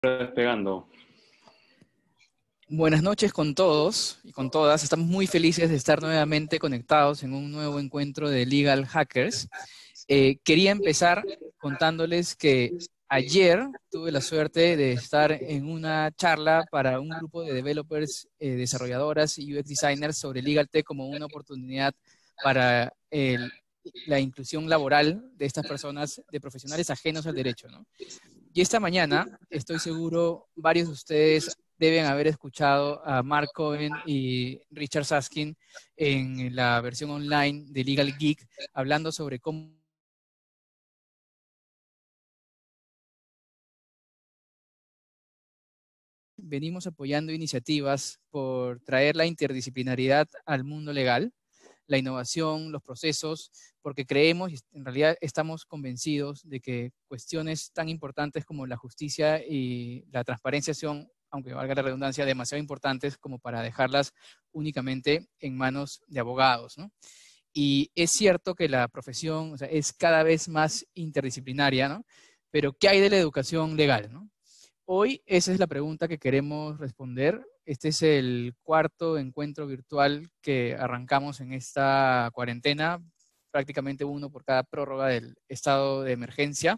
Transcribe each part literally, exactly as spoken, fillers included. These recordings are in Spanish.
Despegando. Buenas noches con todos y con todas. Estamos muy felices de estar nuevamente conectados en un nuevo encuentro de Legal Hackers. Eh, quería empezar contándoles que ayer tuve la suerte de estar en una charla para un grupo de developers, eh, desarrolladoras y U X designers sobre Legal Tech como una oportunidad para el, la inclusión laboral de estas personas, de profesionales ajenos al derecho, ¿no? Y esta mañana, estoy seguro, varios de ustedes deben haber escuchado a Mark Cohen y Richard Susskind en la versión online de Legal Geek, hablando sobre cómo venimos apoyando iniciativas por traer la interdisciplinaridad al mundo legal, la innovación, los procesos, porque creemos y en realidad estamos convencidos de que cuestiones tan importantes como la justicia y la transparencia son, aunque valga la redundancia, demasiado importantes como para dejarlas únicamente en manos de abogados, ¿no? Y es cierto que la profesión, o sea, es cada vez más interdisciplinaria, ¿no? Pero ¿qué hay de la educación legal, ¿no? Hoy esa es la pregunta que queremos responder. Este es el cuarto encuentro virtual que arrancamos en esta cuarentena, prácticamente uno por cada prórroga del estado de emergencia.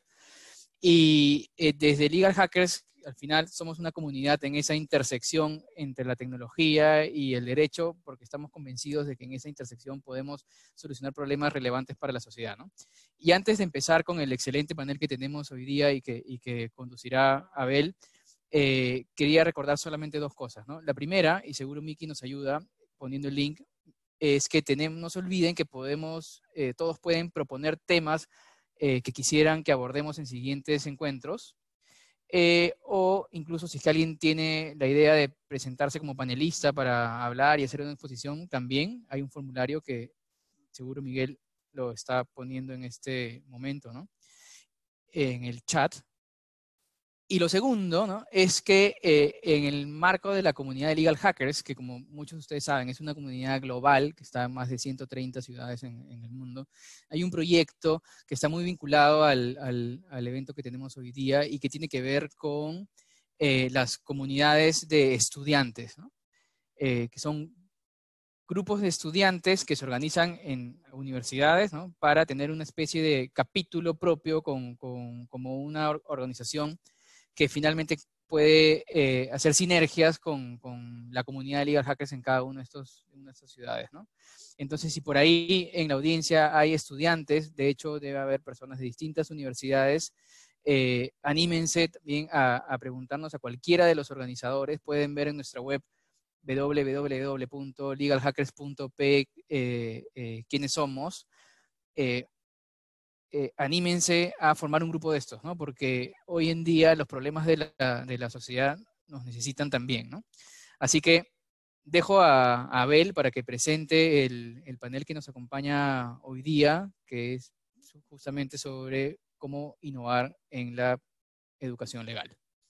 Y eh, desde Legal Hackers, al final somos una comunidad en esa intersección entre la tecnología y el derecho, porque estamos convencidos de que en esa intersección podemos solucionar problemas relevantes para la sociedad, ¿no? Y antes de empezar con el excelente panel que tenemos hoy día y que, y que conducirá Abel, eh, quería recordar solamente dos cosas, ¿no? La primera, y seguro Miki nos ayuda poniendo el link, es que tenemos, no se olviden que podemos, eh, todos pueden proponer temas eh, que quisieran que abordemos en siguientes encuentros, eh, o incluso si es que alguien tiene la idea de presentarse como panelista para hablar y hacer una exposición, también hay un formulario que seguro Miguel lo está poniendo en este momento, ¿no? En el chat. Y lo segundo, ¿no? Es que eh, en el marco de la comunidad de Legal Hackers, que como muchos de ustedes saben, es una comunidad global que está en más de ciento treinta ciudades en, en el mundo, hay un proyecto que está muy vinculado al, al, al evento que tenemos hoy día y que tiene que ver con eh, las comunidades de estudiantes, ¿no? Eh, que son grupos de estudiantes que se organizan en universidades, ¿no? Para tener una especie de capítulo propio con, con, como una organización que finalmente puede eh, hacer sinergias con, con, la comunidad de Legal Hackers en cada una de, estos, una de estas ciudades, ¿no? Entonces, si por ahí en la audiencia hay estudiantes, de hecho debe haber personas de distintas universidades, eh, anímense también a, a preguntarnos a cualquiera de los organizadores. Pueden ver en nuestra web doble u doble u doble u punto legal hackers punto pe eh, eh, quiénes somos. Eh, Eh, anímense a formar un grupo de estos, ¿no? Porque hoy en día los problemas de la, de la sociedad nos necesitan también, ¿no? Así que dejo a, a Abel para que presente el, el panel que nos acompaña hoy día, que es justamente sobre cómo innovar en la educación legal.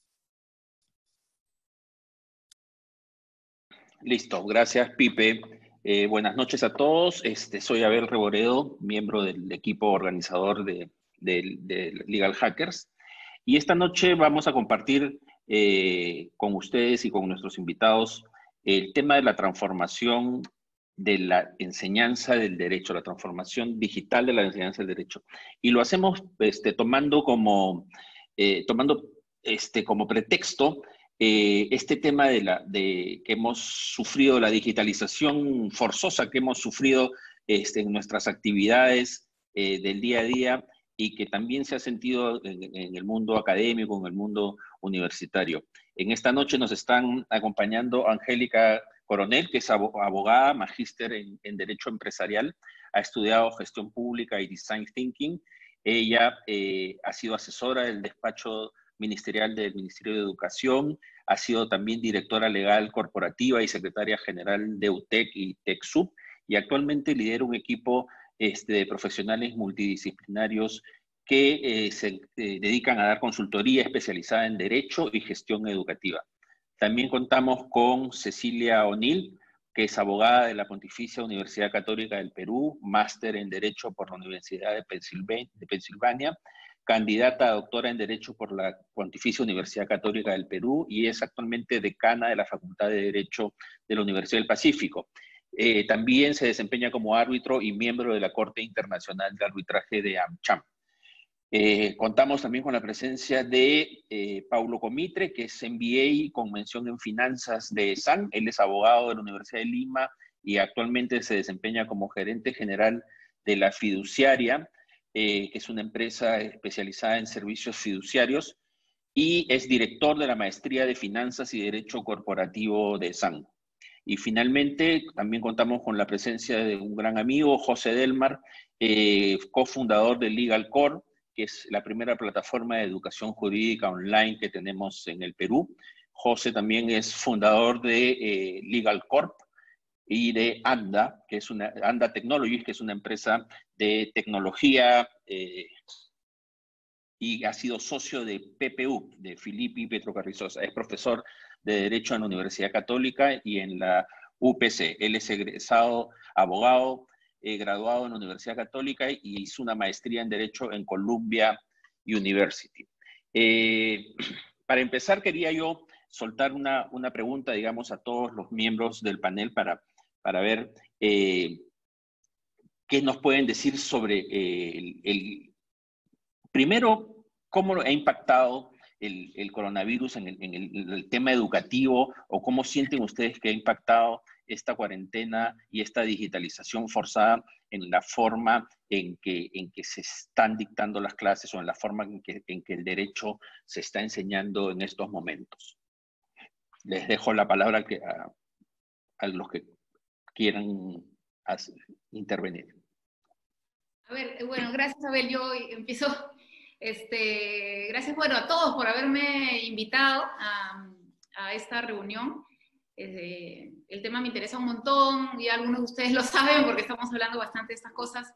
Listo, gracias Pipe. Eh, buenas noches a todos. Este, soy Abel Reboredo, miembro del equipo organizador de, de, de Legal Hackers. Y esta noche vamos a compartir eh, con ustedes y con nuestros invitados el tema de la transformación de la enseñanza del derecho, la transformación digital de la enseñanza del derecho. Y lo hacemos este, tomando como, eh, tomando este, como pretexto Eh, este tema de, la, de que hemos sufrido, la digitalización forzosa que hemos sufrido este, en nuestras actividades eh, del día a día y que también se ha sentido en, en el mundo académico, en el mundo universitario. En esta noche nos están acompañando Angélica Coronel, que es abogada, magíster en, en Derecho Empresarial, ha estudiado Gestión Pública y Design Thinking. Ella eh, ha sido asesora del despacho ministerial del Ministerio de Educación, ha sido también directora legal corporativa y secretaria general de U T E C y TechSoup, y actualmente lidera un equipo este, de profesionales multidisciplinarios que eh, se eh, dedican a dar consultoría especializada en Derecho y Gestión Educativa. También contamos con Cecilia O'Neill, que es abogada de la Pontificia Universidad Católica del Perú, máster en Derecho por la Universidad de Pensilvania, de Pensilvania candidata a doctora en Derecho por la Pontificia Universidad Católica del Perú y es actualmente decana de la Facultad de Derecho de la Universidad del Pacífico. Eh, también se desempeña como árbitro y miembro de la Corte Internacional de Arbitraje de AmCham. Eh, contamos también con la presencia de eh, Paulo Comitre, que es M B A con mención en finanzas de E S A N. Él es abogado de la Universidad de Lima y actualmente se desempeña como gerente general de la Fiduciaria, eh, que es una empresa especializada en servicios fiduciarios, y es director de la Maestría de Finanzas y Derecho Corporativo de E S A N. Y finalmente también contamos con la presencia de un gran amigo, José Delmar, eh, cofundador de Legal Core, que es la primera plataforma de educación jurídica online que tenemos en el Perú. José también es fundador de eh, Legal Corp y de ANDA, que es una, ANDA Technologies, que es una empresa de tecnología, eh, y ha sido socio de P P U, de Filippi Petro Carrizosa. Es profesor de Derecho en la Universidad Católica y en la U P C. Él es egresado abogado, eh, graduado en la Universidad Católica y hizo una maestría en Derecho en Columbia University. Eh, para empezar, quería yo soltar una, una pregunta, digamos, a todos los miembros del panel para, para ver eh, qué nos pueden decir sobre eh, el, el primero, ¿cómo ha impactado el, el coronavirus en, el, en, el, en el tema educativo o cómo sienten ustedes que ha impactado esta cuarentena y esta digitalización forzada en la forma en que, en que se están dictando las clases o en la forma en que, en que el derecho se está enseñando en estos momentos? Les dejo la palabra a, a, a los que quieran hacer, intervenir. A ver, bueno, gracias, Abel. Yo empiezo. Este, gracias, bueno, a todos por haberme invitado a, a esta reunión. Eh, el tema me interesa un montón y algunos de ustedes lo saben porque estamos hablando bastante de estas cosas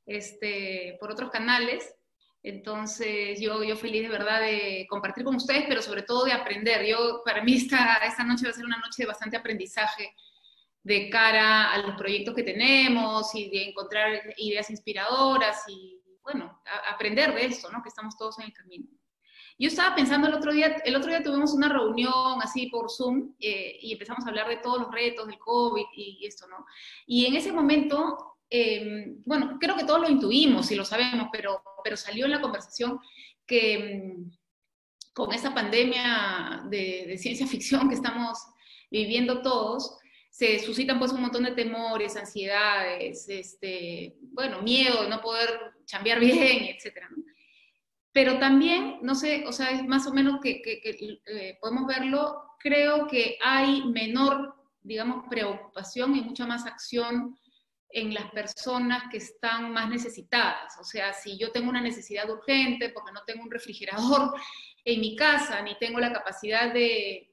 este, por otros canales. Entonces, yo, yo feliz de verdad de compartir con ustedes, pero sobre todo de aprender. Yo, para mí esta, esta noche va a ser una noche de bastante aprendizaje de cara a los proyectos que tenemos y de encontrar ideas inspiradoras y, bueno, a, aprender de esto, ¿no? Que estamos todos en el camino. Yo estaba pensando el otro día, el otro día tuvimos una reunión así por Zoom eh, y empezamos a hablar de todos los retos del COVID y, y esto, ¿no? Y en ese momento, eh, bueno, creo que todos lo intuimos y lo sabemos, pero, pero salió en la conversación que mm, con esa pandemia de, de ciencia ficción que estamos viviendo todos, se suscitan pues un montón de temores, ansiedades, este, bueno, miedo de no poder chambear bien, etcétera, ¿no? Pero también, no sé, o sea, es más o menos que, que, que eh, podemos verlo, creo que hay menor, digamos, preocupación y mucha más acción en las personas que están más necesitadas. O sea, si yo tengo una necesidad urgente porque no tengo un refrigerador en mi casa, ni tengo la capacidad de,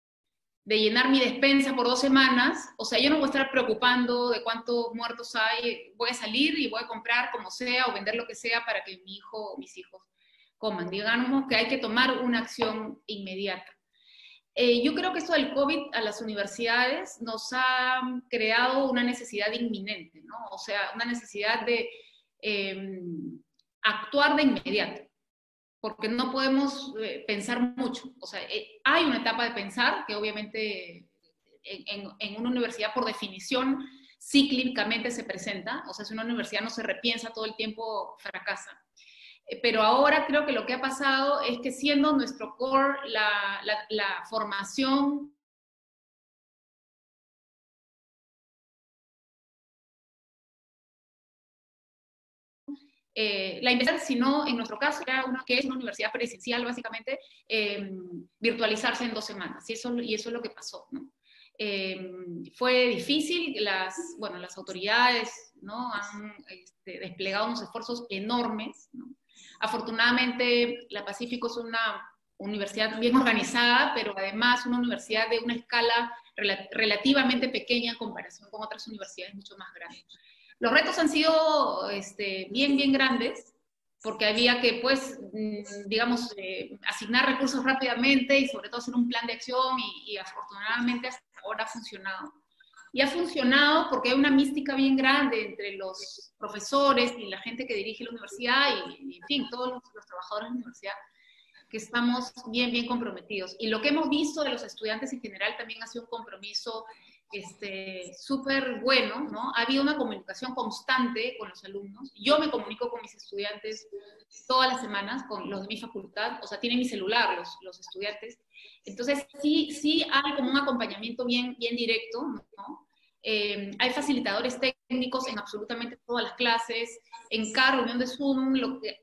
de llenar mi despensa por dos semanas, o sea, yo no voy a estar preocupando de cuántos muertos hay, voy a salir y voy a comprar como sea o vender lo que sea para que mi hijo o mis hijos coman. Digamos que hay que tomar una acción inmediata. Eh, yo creo que esto del COVID a las universidades nos ha creado una necesidad inminente, ¿no? O sea, una necesidad de eh, actuar de inmediato, porque no podemos eh, pensar mucho. O sea, eh, hay una etapa de pensar que obviamente en, en, en una universidad por definición cíclicamente se presenta. O sea, si una universidad no se repiensa todo el tiempo, fracasa. Pero ahora creo que lo que ha pasado es que siendo nuestro core la, la, la formación Eh, la investigación, sino en nuestro caso, era una, que es una universidad presencial, básicamente, eh, virtualizarse en dos semanas, y eso, y eso es lo que pasó, ¿no? Eh, fue difícil, las, bueno, las autoridades, ¿no? Han este, desplegado unos esfuerzos enormes, ¿no? Afortunadamente, la Pacífico es una universidad bien organizada, pero además una universidad de una escala rel relativamente pequeña en comparación con otras universidades mucho más grandes. Los retos han sido este, bien, bien grandes, porque había que, pues, digamos, eh, asignar recursos rápidamente y sobre todo hacer un plan de acción y, y afortunadamente hasta ahora ha funcionado. y ha funcionado porque hay una mística bien grande entre los profesores y la gente que dirige la universidad y, y en fin, todos los, los trabajadores de la universidad, que estamos bien, bien comprometidos. Y lo que hemos visto de los estudiantes en general también ha sido un compromiso este, súper bueno, ¿no? Ha habido una comunicación constante con los alumnos. Yo me comunico con mis estudiantes todas las semanas, con los de mi facultad, o sea, tienen mi celular los, los estudiantes. Entonces, sí, sí hay como un acompañamiento bien, bien directo, ¿no? Eh, hay facilitadores técnicos en absolutamente todas las clases, en cada reunión de Zoom, lo que,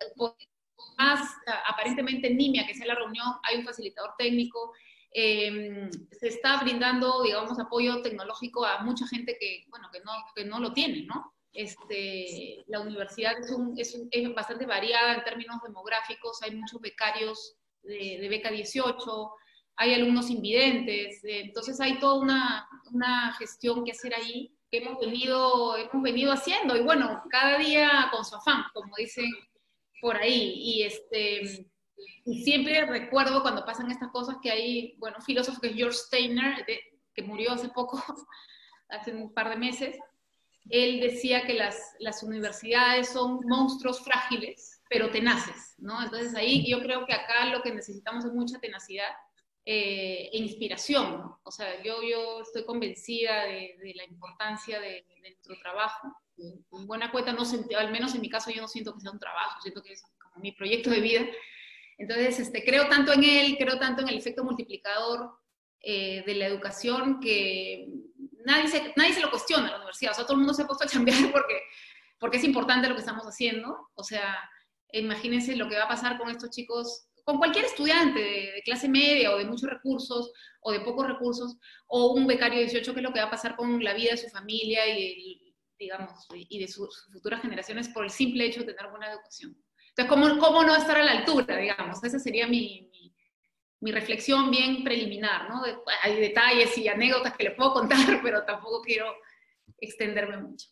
más aparentemente nimia que sea la reunión, hay un facilitador técnico, eh, se está brindando, digamos, apoyo tecnológico a mucha gente que, bueno, que no, que no lo tiene, ¿no? Este, la universidad es, un, es, un, es bastante variada en términos demográficos, hay muchos becarios de, de beca dieciocho, hay alumnos invidentes, eh, entonces hay toda una, una gestión que hacer ahí que hemos venido, hemos venido haciendo, y bueno, cada día con su afán, como dicen por ahí, y este... Y siempre recuerdo cuando pasan estas cosas que hay, bueno, un filósofo que es George Steiner, de, que murió hace poco, hace un par de meses, él decía que las, las universidades son monstruos frágiles, pero tenaces, ¿no? Entonces ahí yo creo que acá lo que necesitamos es mucha tenacidad eh, e inspiración, ¿no? O sea, yo, yo estoy convencida de, de la importancia de, de nuestro trabajo. En buena cuenta, no sentí, al menos en mi caso yo no siento que sea un trabajo, siento que es como mi proyecto de vida. Entonces, este, creo tanto en él, creo tanto en el efecto multiplicador eh, de la educación que nadie se, nadie se lo cuestiona en la universidad. O sea, todo el mundo se ha puesto a chambear porque, porque es importante lo que estamos haciendo. O sea, imagínense lo que va a pasar con estos chicos, con cualquier estudiante de, de clase media o de muchos recursos o de pocos recursos, o un becario de dieciocho, qué es lo que va a pasar con la vida de su familia y, digamos, y de sus, sus futuras generaciones por el simple hecho de tener buena educación. Entonces, ¿cómo, cómo no estar a la altura, digamos? Esa sería mi, mi, mi reflexión bien preliminar, ¿no? De, hay detalles y anécdotas que les puedo contar, pero tampoco quiero extenderme mucho.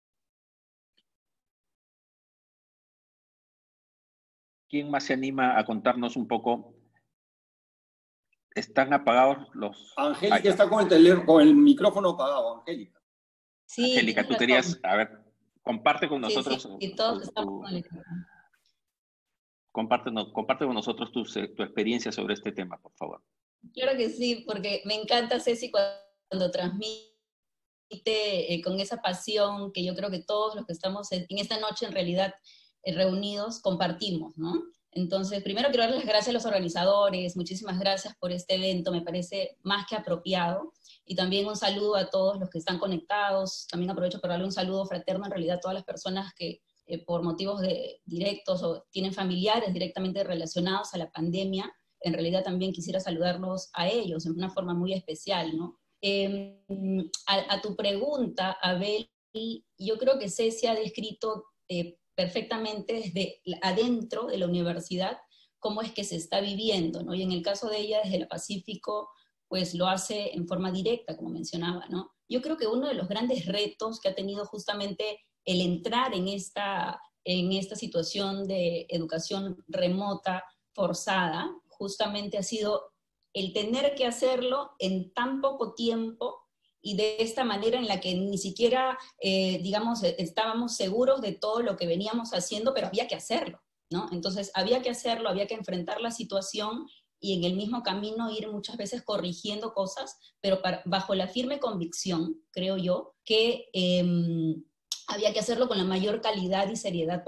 ¿Quién más se anima a contarnos un poco? ¿Están apagados los...? Angélica está con el, teléfono, con el micrófono apagado, Angélica. Sí, Angélica, tú razón. querías, a ver, comparte con Sí, nosotros... sí, y todos tu, estamos tu, con el... comparte, comparte con nosotros tu, tu experiencia sobre este tema, por favor. Claro que sí, porque me encanta, Ceci, cuando transmite eh, con esa pasión que yo creo que todos los que estamos en, en esta noche en realidad eh, reunidos compartimos, ¿no? Entonces, primero quiero darles las gracias a los organizadores, muchísimas gracias por este evento, me parece más que apropiado, y también un saludo a todos los que están conectados, también aprovecho para darle un saludo fraterno en realidad a todas las personas que eh, por motivos de directos o tienen familiares directamente relacionados a la pandemia, en realidad también quisiera saludarlos a ellos en una forma muy especial, ¿no? Eh, a, a tu pregunta, Abel, yo creo que Ceci ha descrito eh, perfectamente desde adentro de la universidad cómo es que se está viviendo, ¿no? Y en el caso de ella, desde el Pacífico, pues lo hace en forma directa, como mencionaba, ¿no? Yo creo que uno de los grandes retos que ha tenido justamente el entrar en esta, en esta situación de educación remota forzada, justamente ha sido el tener que hacerlo en tan poco tiempo y de esta manera en la que ni siquiera, eh, digamos, estábamos seguros de todo lo que veníamos haciendo, pero había que hacerlo, ¿no? Entonces había que hacerlo, había que enfrentar la situación y en el mismo camino ir muchas veces corrigiendo cosas, pero para, bajo la firme convicción, creo yo, que eh, había que hacerlo con la mayor calidad y seriedad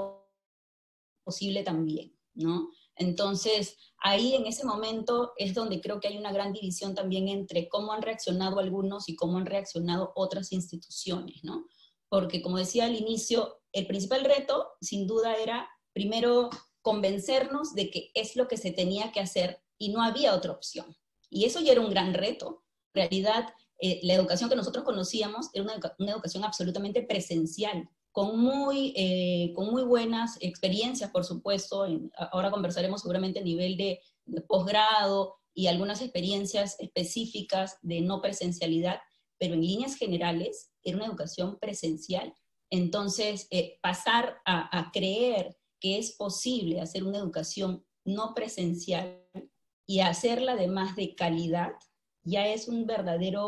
posible también, ¿no? Entonces, ahí en ese momento es donde creo que hay una gran división también entre cómo han reaccionado algunos y cómo han reaccionado otras instituciones, ¿no? Porque como decía al inicio, el principal reto sin duda era primero convencernos de que es lo que se tenía que hacer y no había otra opción. Y eso ya era un gran reto. En realidad, eh, la educación que nosotros conocíamos era una, educa una educación absolutamente presencial, con muy, eh, con muy buenas experiencias, por supuesto. En, ahora conversaremos seguramente a nivel de, de posgrado y algunas experiencias específicas de no presencialidad, pero en líneas generales era una educación presencial. Entonces, eh, pasar a, a creer que es posible hacer una educación no presencial y hacerla además de calidad, ya es un verdadero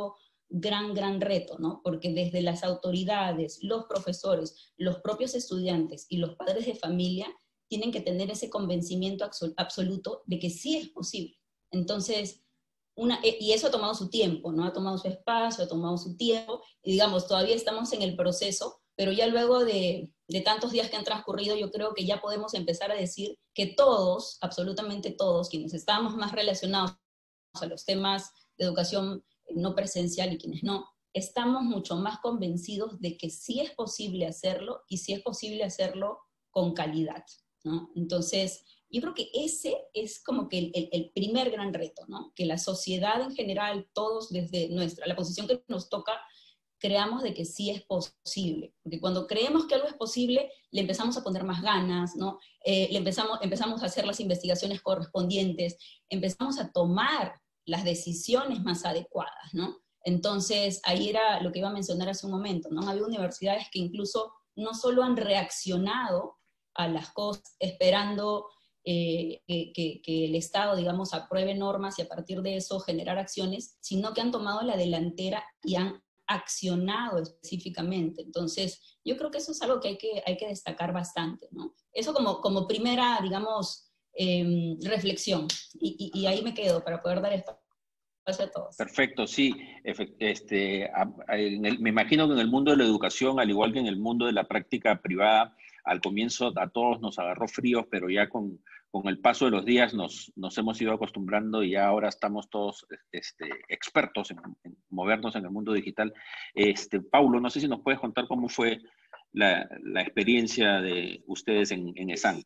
gran, gran reto, ¿no? Porque desde las autoridades, los profesores, los propios estudiantes y los padres de familia tienen que tener ese convencimiento absoluto de que sí es posible. Entonces, una, y eso ha tomado su tiempo, ¿no? Ha tomado su espacio, ha tomado su tiempo, y digamos, todavía estamos en el proceso, pero ya luego de, de tantos días que han transcurrido, yo creo que ya podemos empezar a decir que todos, absolutamente todos, quienes estábamos más relacionados a los temas de educación no presencial y quienes no, estamos mucho más convencidos de que sí es posible hacerlo y sí es posible hacerlo con calidad, ¿no? Entonces, yo creo que ese es como que el, el, el primer gran reto, ¿no? Que la sociedad en general, todos desde nuestra, la posición que nos toca, creamos de que sí es posible. Porque cuando creemos que algo es posible, le empezamos a poner más ganas, ¿no? Eh, le empezamos, empezamos a hacer las investigaciones correspondientes, empezamos a tomar las decisiones más adecuadas, ¿no? Entonces, ahí era lo que iba a mencionar hace un momento, ¿no? Había universidades que incluso no solo han reaccionado a las cosas esperando eh, que, que, que el Estado, digamos, apruebe normas y a partir de eso generar acciones, sino que han tomado la delantera y han accionado específicamente. Entonces, yo creo que eso es algo que hay que, hay que destacar bastante, ¿no? Eso como, como primera, digamos, eh, reflexión. Y, y, y ahí me quedo para poder dar espacio a todos. Perfecto, sí. Este, a, a, en el, me imagino que en el mundo de la educación, al igual que en el mundo de la práctica privada, al comienzo a todos nos agarró fríos, pero ya con, con el paso de los días nos, nos hemos ido acostumbrando y ya ahora estamos todos este, expertos en, en movernos en el mundo digital. Este, Paulo, no sé si nos puedes contar cómo fue la, la experiencia de ustedes en, en ESAN.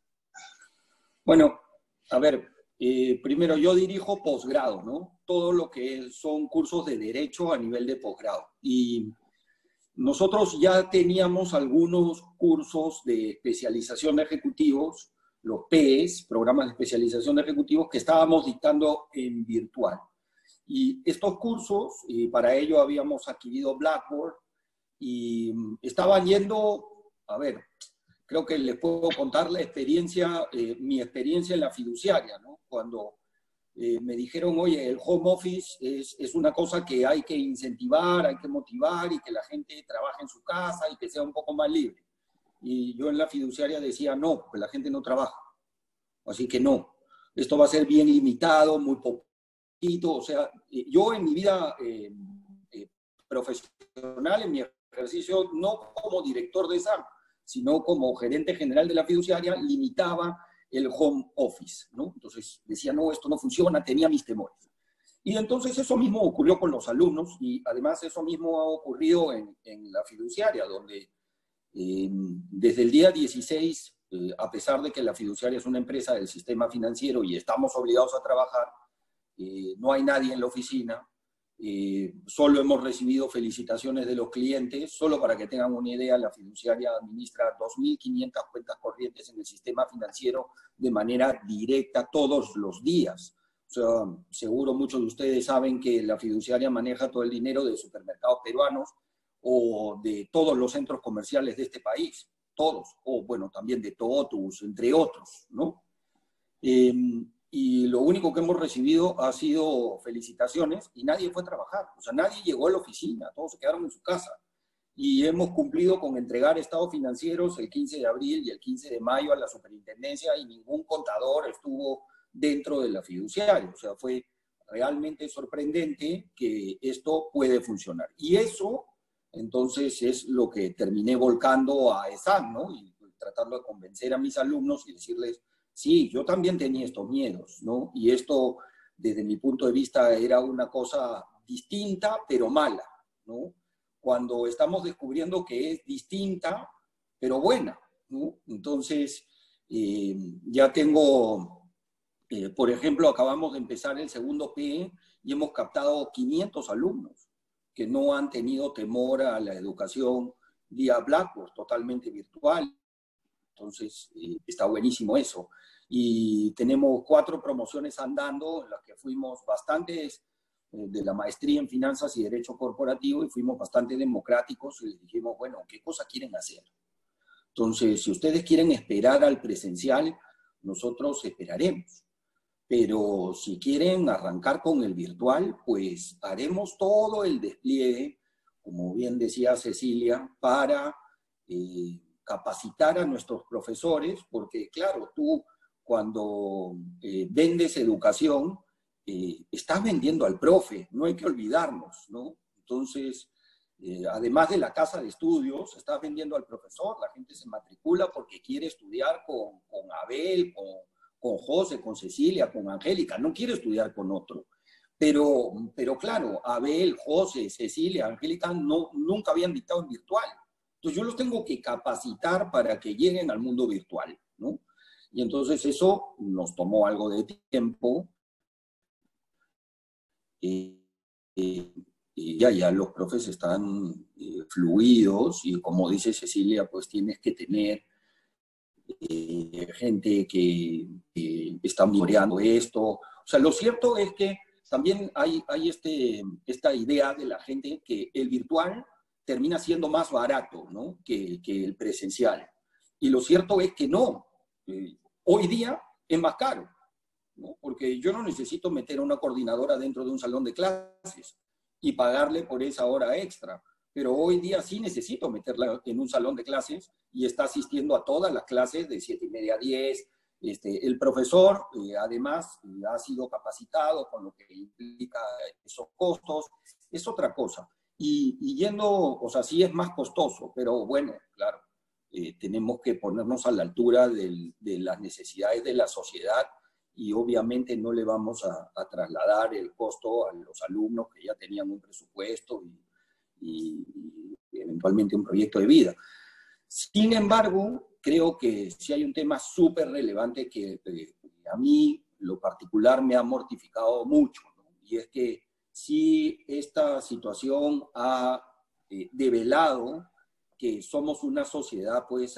Bueno, a ver, eh, primero yo dirijo posgrado, ¿no? Todo lo que son cursos de derecho a nivel de posgrado. Y nosotros ya teníamos algunos cursos de especialización de ejecutivos, los P E S, programas de especialización de ejecutivos, que estábamos dictando en virtual. Y estos cursos, y para ello habíamos adquirido Blackboard, y estaban yendo, a ver, creo que les puedo contar la experiencia, eh, mi experiencia en la fiduciaria, ¿no? Cuando eh, me dijeron, oye, el home office es, es una cosa que hay que incentivar, hay que motivar y que la gente trabaje en su casa y que sea un poco más libre. Y yo en la fiduciaria decía, no, que la gente no trabaja. Así que no, esto va a ser bien limitado, muy poquito. O sea, yo en mi vida eh, eh, profesional, en mi ejercicio, no como director de ESAN, sino como gerente general de la fiduciaria, limitaba el home office, ¿no? Entonces decía, no, esto no funciona, tenía mis temores. Y entonces eso mismo ocurrió con los alumnos y además eso mismo ha ocurrido en, en la fiduciaria, donde eh, desde el día dieciséis, eh, a pesar de que la fiduciaria es una empresa del sistema financiero y estamos obligados a trabajar, eh, no hay nadie en la oficina. Eh, solo hemos recibido felicitaciones de los clientes. Solo para que tengan una idea, la fiduciaria administra dos mil quinientas cuentas corrientes en el sistema financiero de manera directa todos los días. O sea, seguro muchos de ustedes saben que la fiduciaria maneja todo el dinero de supermercados peruanos o de todos los centros comerciales de este país, todos, o bueno, también de Totus, entre otros, ¿no? Eh, Y lo único que hemos recibido ha sido felicitaciones y nadie fue a trabajar. O sea, nadie llegó a la oficina, todos se quedaron en su casa. Y hemos cumplido con entregar estados financieros el quince de abril y el quince de mayo a la superintendencia y ningún contador estuvo dentro de la fiduciaria. O sea, fue realmente sorprendente que esto puede funcionar. Y eso, entonces, es lo que terminé volcando a ESAN, ¿no? Y tratando de convencer a mis alumnos y decirles, sí, yo también tenía estos miedos, ¿no? Y esto, desde mi punto de vista, era una cosa distinta, pero mala, ¿no? Cuando estamos descubriendo que es distinta, pero buena, ¿no? Entonces, eh, ya tengo, eh, por ejemplo, acabamos de empezar el segundo P E y hemos captado quinientos alumnos que no han tenido temor a la educación vía Blackboard, totalmente virtual. Entonces, eh, está buenísimo eso. Y tenemos cuatro promociones andando, en las que fuimos bastantes eh, de la maestría en finanzas y derecho corporativo, y fuimos bastante democráticos y les dijimos, bueno, ¿qué cosa quieren hacer? Entonces, si ustedes quieren esperar al presencial, nosotros esperaremos. pero si quieren arrancar con el virtual, pues haremos todo el despliegue, como bien decía Cecilia, para eh, capacitar a nuestros profesores, porque claro, tú cuando eh, vendes educación, eh, estás vendiendo al profe, no hay que olvidarnos, ¿no? Entonces, eh, además de la casa de estudios, estás vendiendo al profesor, la gente se matricula porque quiere estudiar con, con Abel, con, con José, con Cecilia, con Angélica, no quiere estudiar con otro. Pero, pero claro, Abel, José, Cecilia, Angélica no, nunca habían dictado en virtual. Entonces yo los tengo que capacitar para que lleguen al mundo virtual, ¿no? Y entonces eso nos tomó algo de tiempo. Eh, eh, y ya, ya los profes están eh, fluidos y como dice Cecilia, pues tienes que tener eh, gente que, que está monitoreando esto. O sea, lo cierto es que también hay, hay este, esta idea de la gente que el virtual termina siendo más barato, ¿no? que, que el presencial. Y lo cierto es que no. Eh, hoy día es más caro, ¿no? Porque yo no necesito meter a una coordinadora dentro de un salón de clases y pagarle por esa hora extra. Pero hoy día sí necesito meterla en un salón de clases y está asistiendo a todas las clases de siete y media a diez. Este, el profesor, eh, además, eh, ha sido capacitado con lo que implica esos costos. Es otra cosa. Y, y yendo, o sea, sí es más costoso, pero bueno, claro, eh, tenemos que ponernos a la altura del, de las necesidades de la sociedad y obviamente no le vamos a, a trasladar el costo a los alumnos que ya tenían un presupuesto y, y, y eventualmente un proyecto de vida. Sin embargo, creo que sí hay un tema súper relevante que eh, a mí, lo particular, me ha mortificado mucho, ¿no? Y es que sí esta situación ha eh, develado que somos una sociedad pues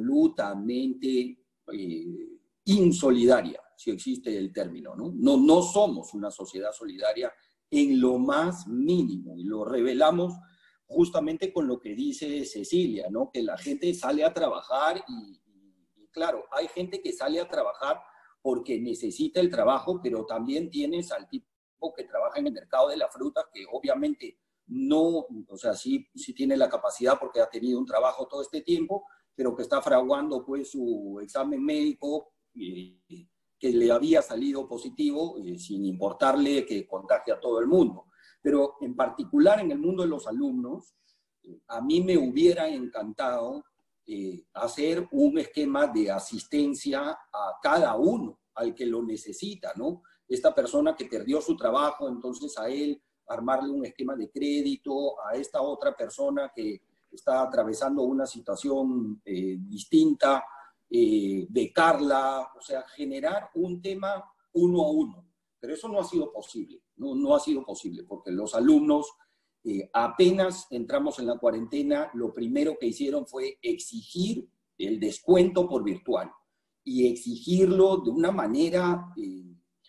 absolutamente eh, insolidaria, si existe el término, ¿no? No, no somos una sociedad solidaria en lo más mínimo, y lo revelamos justamente con lo que dice Cecilia, ¿no? Que la gente sale a trabajar y, y, y claro, hay gente que sale a trabajar porque necesita el trabajo, pero también tienes al tipo que trabaja en el mercado de las frutas, que obviamente no, o sea, sí, sí tiene la capacidad porque ha tenido un trabajo todo este tiempo, pero que está fraguando pues su examen médico eh, que le había salido positivo, eh, sin importarle que contagie a todo el mundo. Pero en particular en el mundo de los alumnos, eh, a mí me hubiera encantado eh, hacer un esquema de asistencia a cada uno, al que lo necesita, ¿no? Esta persona que perdió su trabajo, entonces a él armarle un esquema de crédito, a esta otra persona que está atravesando una situación eh, distinta, eh, becarla, o sea, generar un tema uno a uno. Pero eso no ha sido posible, no, no ha sido posible, porque los alumnos eh, apenas entramos en la cuarentena, lo primero que hicieron fue exigir el descuento por virtual y exigirlo de una manera eh,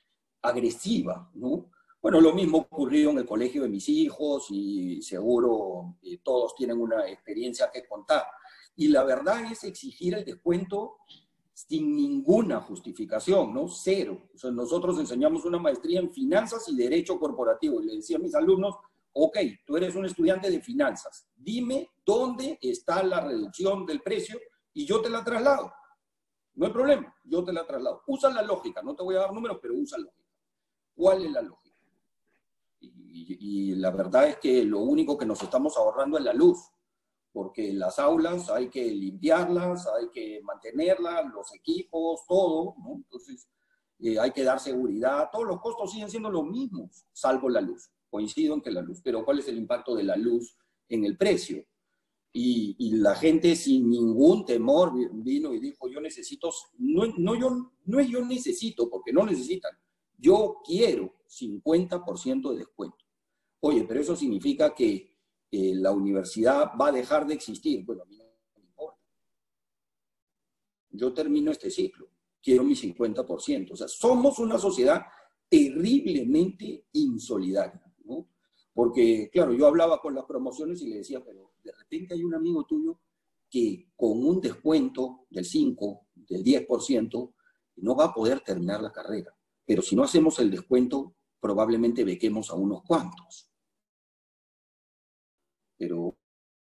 agresiva, ¿no? Bueno, lo mismo ocurrió en el colegio de mis hijos y seguro eh, todos tienen una experiencia que contar. Y la verdad es exigir el descuento sin ninguna justificación, ¿no? Cero. O sea, nosotros enseñamos una maestría en finanzas y derecho corporativo. Y le decía a mis alumnos, ok, tú eres un estudiante de finanzas, dime dónde está la reducción del precio y yo te la traslado. No hay problema, yo te la traslado. Usa la lógica, no te voy a dar números, pero usa lógica. ¿Cuál es la lógica? Y, y la verdad es que lo único que nos estamos ahorrando es la luz, porque las aulas hay que limpiarlas, hay que mantenerlas, los equipos, todo, ¿no? Entonces eh, hay que dar seguridad, todos los costos siguen siendo los mismos, salvo la luz. Coincido en que la luz, pero ¿cuál es el impacto de la luz en el precio? Y, y la gente sin ningún temor vino y dijo, yo necesito, no, no, yo, no es yo necesito, porque no necesitan, yo quiero cincuenta por ciento de descuento. Oye, pero eso significa que eh, la universidad va a dejar de existir. Bueno, a mí no me importa. Yo termino este ciclo, quiero mi cincuenta por ciento. O sea, somos una sociedad terriblemente insolidaria, ¿no? Porque, claro, yo hablaba con las promociones y le decía, pero de repente hay un amigo tuyo que con un descuento del cinco, del diez por ciento, no va a poder terminar la carrera. pero si no hacemos el descuento, probablemente bequemos a unos cuantos. Pero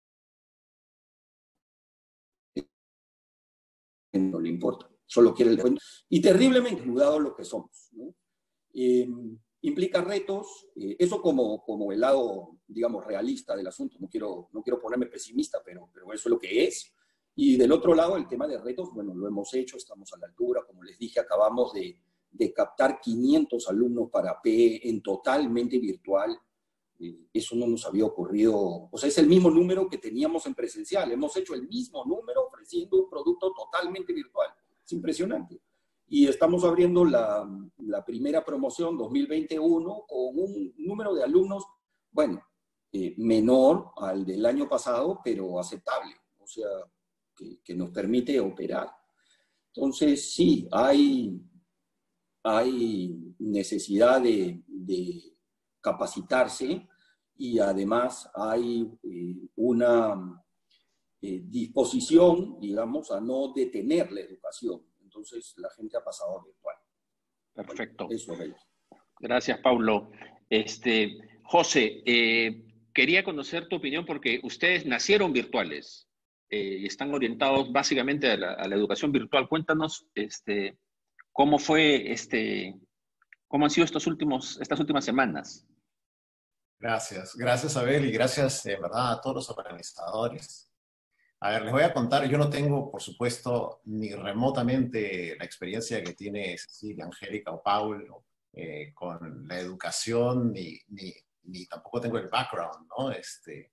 no le importa, solo quiere el descuento. Y terriblemente desnudados lo que somos, ¿no? Eh, implica retos, eh, eso como, como el lado, digamos, realista del asunto. No quiero, no quiero ponerme pesimista, pero, pero eso es lo que es. Y del otro lado, el tema de retos, bueno, lo hemos hecho, estamos a la altura. Como les dije, acabamos de, de captar quinientos alumnos para P E en totalmente virtual. Eh, eso no nos había ocurrido. O sea, es el mismo número que teníamos en presencial. Hemos hecho el mismo número ofreciendo un producto totalmente virtual. Es impresionante. Y estamos abriendo la, la primera promoción dos mil veintiuno con un número de alumnos, bueno, eh, menor al del año pasado, pero aceptable. O sea, que, que nos permite operar. Entonces, sí, hay, hay necesidad de, de capacitarse y además hay eh, una eh, disposición, digamos, a no detener la educación. Entonces, la gente ha pasado a virtual. Perfecto. Bueno, eso es. Gracias, Paulo. Este, José, eh, quería conocer tu opinión porque ustedes nacieron virtuales eh, y están orientados básicamente a la, a la educación virtual. Cuéntanos este, cómo fue, este, cómo han sido estos últimos, estas últimas semanas. Gracias. Gracias, Abel, y gracias, de verdad, a todos los organizadores. A ver, les voy a contar, yo no tengo, por supuesto, ni remotamente la experiencia que tiene Cecilia, Angélica o Paulo eh, con la educación, ni, ni, ni tampoco tengo el background, ¿no? Este,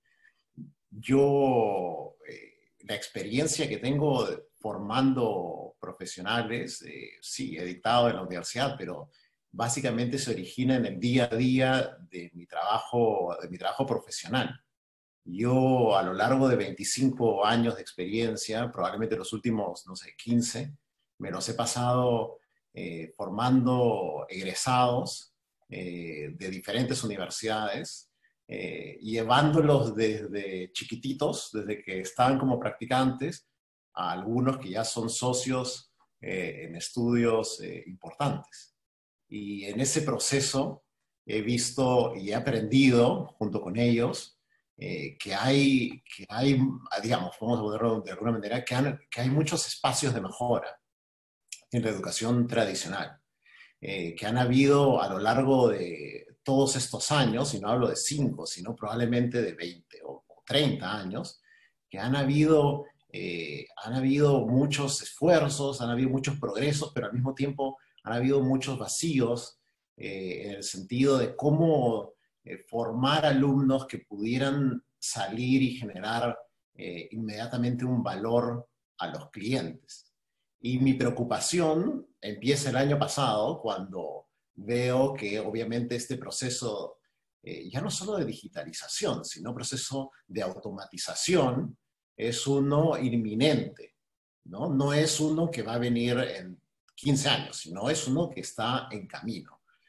yo, eh, la experiencia que tengo formando profesionales, eh, sí, he dictado en la universidad, pero básicamente se origina en el día a día de mi trabajo, de mi trabajo profesional. Yo, a lo largo de veinticinco años de experiencia, probablemente los últimos, no sé, quince, me los he pasado eh, formando egresados eh, de diferentes universidades, eh, llevándolos desde chiquititos, desde que estaban como practicantes, a algunos que ya son socios eh, en estudios eh, importantes. Y en ese proceso he visto y he aprendido, junto con ellos, Eh, que, hay, que hay, digamos, vamos a ponerlo de alguna manera, que, han, que hay muchos espacios de mejora en la educación tradicional, eh, que han habido a lo largo de todos estos años, y no hablo de cinco, sino probablemente de veinte o, o treinta años, que han habido, eh, han habido muchos esfuerzos, han habido muchos progresos, pero al mismo tiempo han habido muchos vacíos eh, en el sentido de cómo Eh, formar alumnos que pudieran salir y generar eh, inmediatamente un valor a los clientes. Y mi preocupación empieza el año pasado cuando veo que obviamente este proceso, eh, ya no solo de digitalización, sino proceso de automatización, es uno inminente, ¿no? No es uno que va a venir en quince años, sino es uno que está en camino.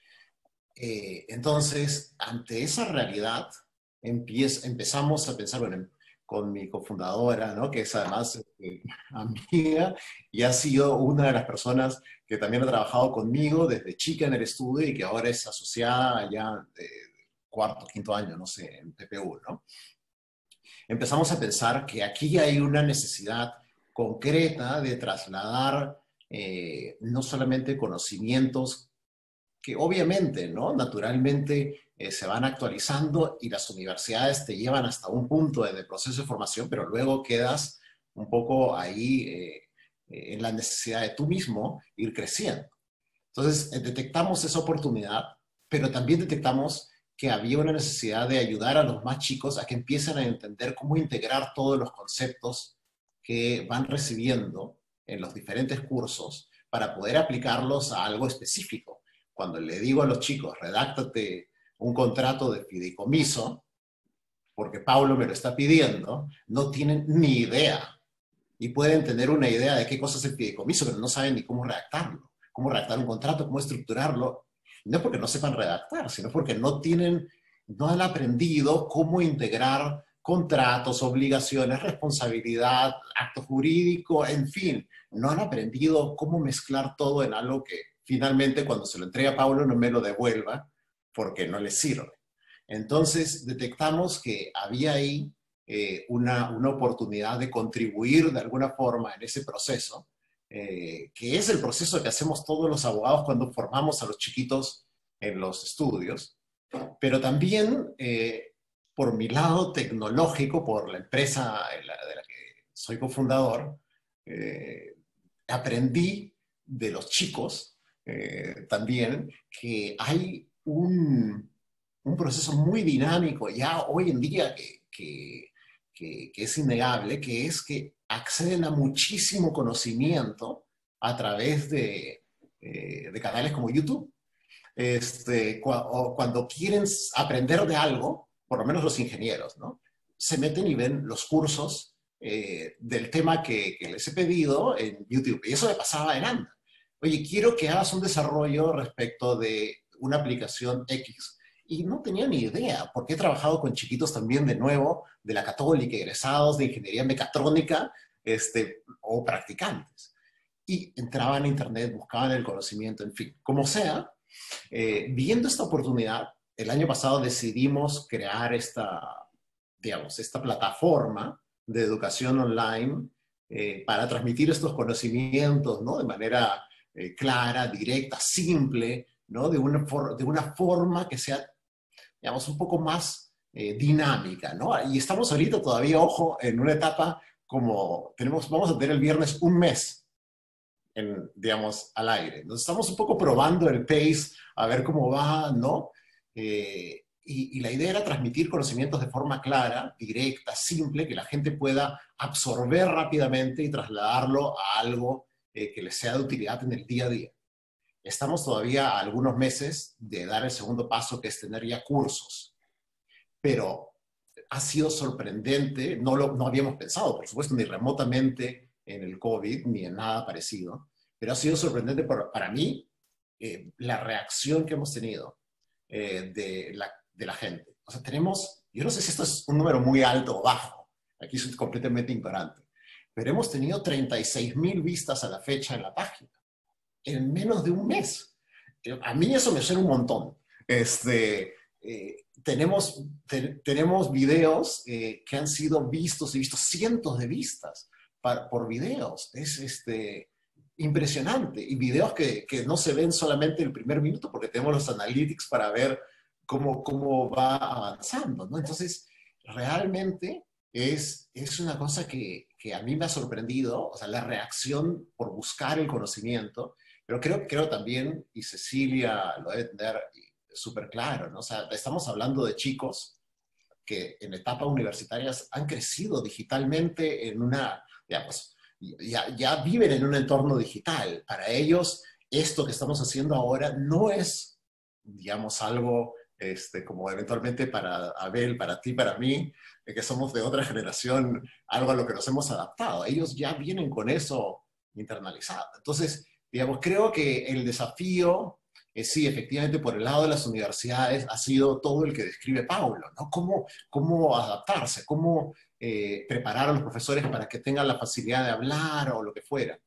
Eh, entonces, ante esa realidad, empieza, empezamos a pensar, bueno, con mi cofundadora, ¿no? Que es además eh, amiga y ha sido una de las personas que también ha trabajado conmigo desde chica en el estudio y que ahora es asociada ya de cuarto, quinto año, no sé, en P P U, ¿no? Empezamos a pensar que aquí hay una necesidad concreta de trasladar eh, no solamente conocimientos que obviamente, ¿no? Naturalmente eh, se van actualizando y las universidades te llevan hasta un punto de, de proceso de formación, pero luego quedas un poco ahí eh, eh, en la necesidad de tú mismo ir creciendo. Entonces, eh, detectamos esa oportunidad, pero también detectamos que había una necesidad de ayudar a los más chicos a que empiecen a entender cómo integrar todos los conceptos que van recibiendo en los diferentes cursos para poder aplicarlos a algo específico. Cuando le digo a los chicos, redáctate un contrato de fideicomiso, porque Paulo me lo está pidiendo, no tienen ni idea. Y pueden tener una idea de qué cosa es el fideicomiso, pero no saben ni cómo redactarlo, cómo redactar un contrato, cómo estructurarlo. No porque no sepan redactar, sino porque no tienen, no han aprendido cómo integrar contratos, obligaciones, responsabilidad, acto jurídico, en fin. No han aprendido cómo mezclar todo en algo que finalmente cuando se lo entregue a Paulo no me lo devuelva porque no le sirve. Entonces detectamos que había ahí eh, una, una oportunidad de contribuir de alguna forma en ese proceso, eh, que es el proceso que hacemos todos los abogados cuando formamos a los chiquitos en los estudios, pero también eh, por mi lado tecnológico, por la empresa de la, de la que soy cofundador, eh, aprendí de los chicos eh, también que hay un, un proceso muy dinámico ya hoy en día que, que, que, que es innegable, que es que acceden a muchísimo conocimiento a través de, eh, de canales como YouTube. Este, cu o cuando quieren aprender de algo, por lo menos los ingenieros, ¿no? Se meten y ven los cursos eh, del tema que, que les he pedido en YouTube. Y eso me pasaba en Anda. Oye, quiero que hagas un desarrollo respecto de una aplicación X. Y no tenía ni idea, porque he trabajado con chiquitos también de nuevo, de la Católica, egresados de ingeniería mecatrónica, este, o practicantes. Y entraban a internet, buscaban el conocimiento, en fin. Como sea, eh, viendo esta oportunidad, el año pasado decidimos crear esta, digamos, esta plataforma de educación online eh, para transmitir estos conocimientos, ¿no? De manera eh, clara, directa, simple, ¿no? De una, for de una forma que sea, digamos, un poco más eh, dinámica, ¿no? Y estamos ahorita todavía, ojo, en una etapa como tenemos, vamos a tener el viernes un mes en, digamos, al aire. Entonces estamos un poco probando el pace, a ver cómo va, ¿no? Eh, y, y la idea era transmitir conocimientos de forma clara, directa, simple, que la gente pueda absorber rápidamente y trasladarlo a algo eh, que les sea de utilidad en el día a día. Estamos todavía a algunos meses de dar el segundo paso, que es tener ya cursos. Pero ha sido sorprendente, no lo no habíamos pensado, por supuesto, ni remotamente en el COVID, ni en nada parecido, pero ha sido sorprendente para, para mí eh, la reacción que hemos tenido eh, de, la, de la gente. O sea, tenemos, yo no sé si esto es un número muy alto o bajo, aquí soy completamente ignorante, pero hemos tenido treinta y seis mil vistas a la fecha en la página, en menos de un mes. A mí eso me suena un montón. Este, eh, tenemos, te, tenemos videos eh, que han sido vistos y vistos cientos de vistas para, por videos. Es este, impresionante. Y videos que, que no se ven solamente el primer minuto porque tenemos los analytics para ver cómo, cómo va avanzando, ¿no? Entonces, realmente es, es una cosa que, que a mí me ha sorprendido, o sea, la reacción por buscar el conocimiento. Pero creo, creo también, y Cecilia lo debe tener súper claro, ¿no? O sea, estamos hablando de chicos que en etapas universitarias han crecido digitalmente en una, digamos, ya, ya viven en un entorno digital. Para ellos, esto que estamos haciendo ahora no es, digamos, algo este, como eventualmente para Abel, para ti, para mí, que somos de otra generación, algo a lo que nos hemos adaptado. Ellos ya vienen con eso internalizado. Entonces, digamos, creo que el desafío, eh, sí, efectivamente, por el lado de las universidades, ha sido todo el que describe Paulo, ¿no? Cómo, cómo adaptarse, cómo eh, preparar a los profesores para que tengan la facilidad de hablar o lo que fuera.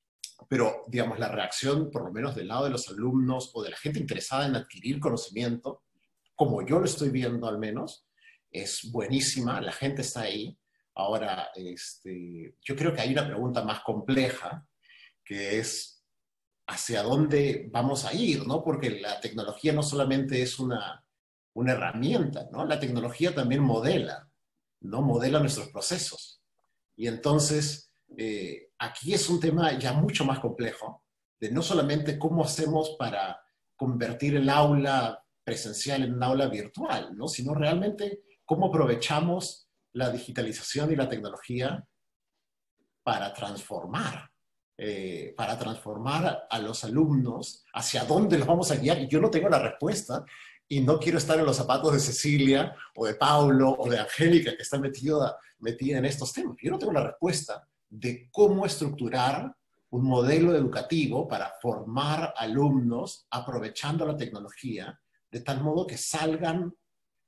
Pero, digamos, la reacción, por lo menos del lado de los alumnos o de la gente interesada en adquirir conocimiento, como yo lo estoy viendo al menos, es buenísima, la gente está ahí. Ahora, este, yo creo que hay una pregunta más compleja, que es hacia dónde vamos a ir, ¿no? Porque la tecnología no solamente es una, una herramienta, ¿no? La tecnología también modela, ¿no? Modela nuestros procesos. Y entonces, eh, aquí es un tema ya mucho más complejo, de no solamente cómo hacemos para convertir el aula presencial en un aula virtual, ¿no? Sino realmente cómo aprovechamos la digitalización y la tecnología para transformar. Eh, para transformar a los alumnos, hacia dónde los vamos a guiar. Y yo no tengo la respuesta y no quiero estar en los zapatos de Cecilia o de Paulo o de Angélica que está metida, metida en estos temas. Yo no tengo la respuesta de cómo estructurar un modelo educativo para formar alumnos aprovechando la tecnología de tal modo que salgan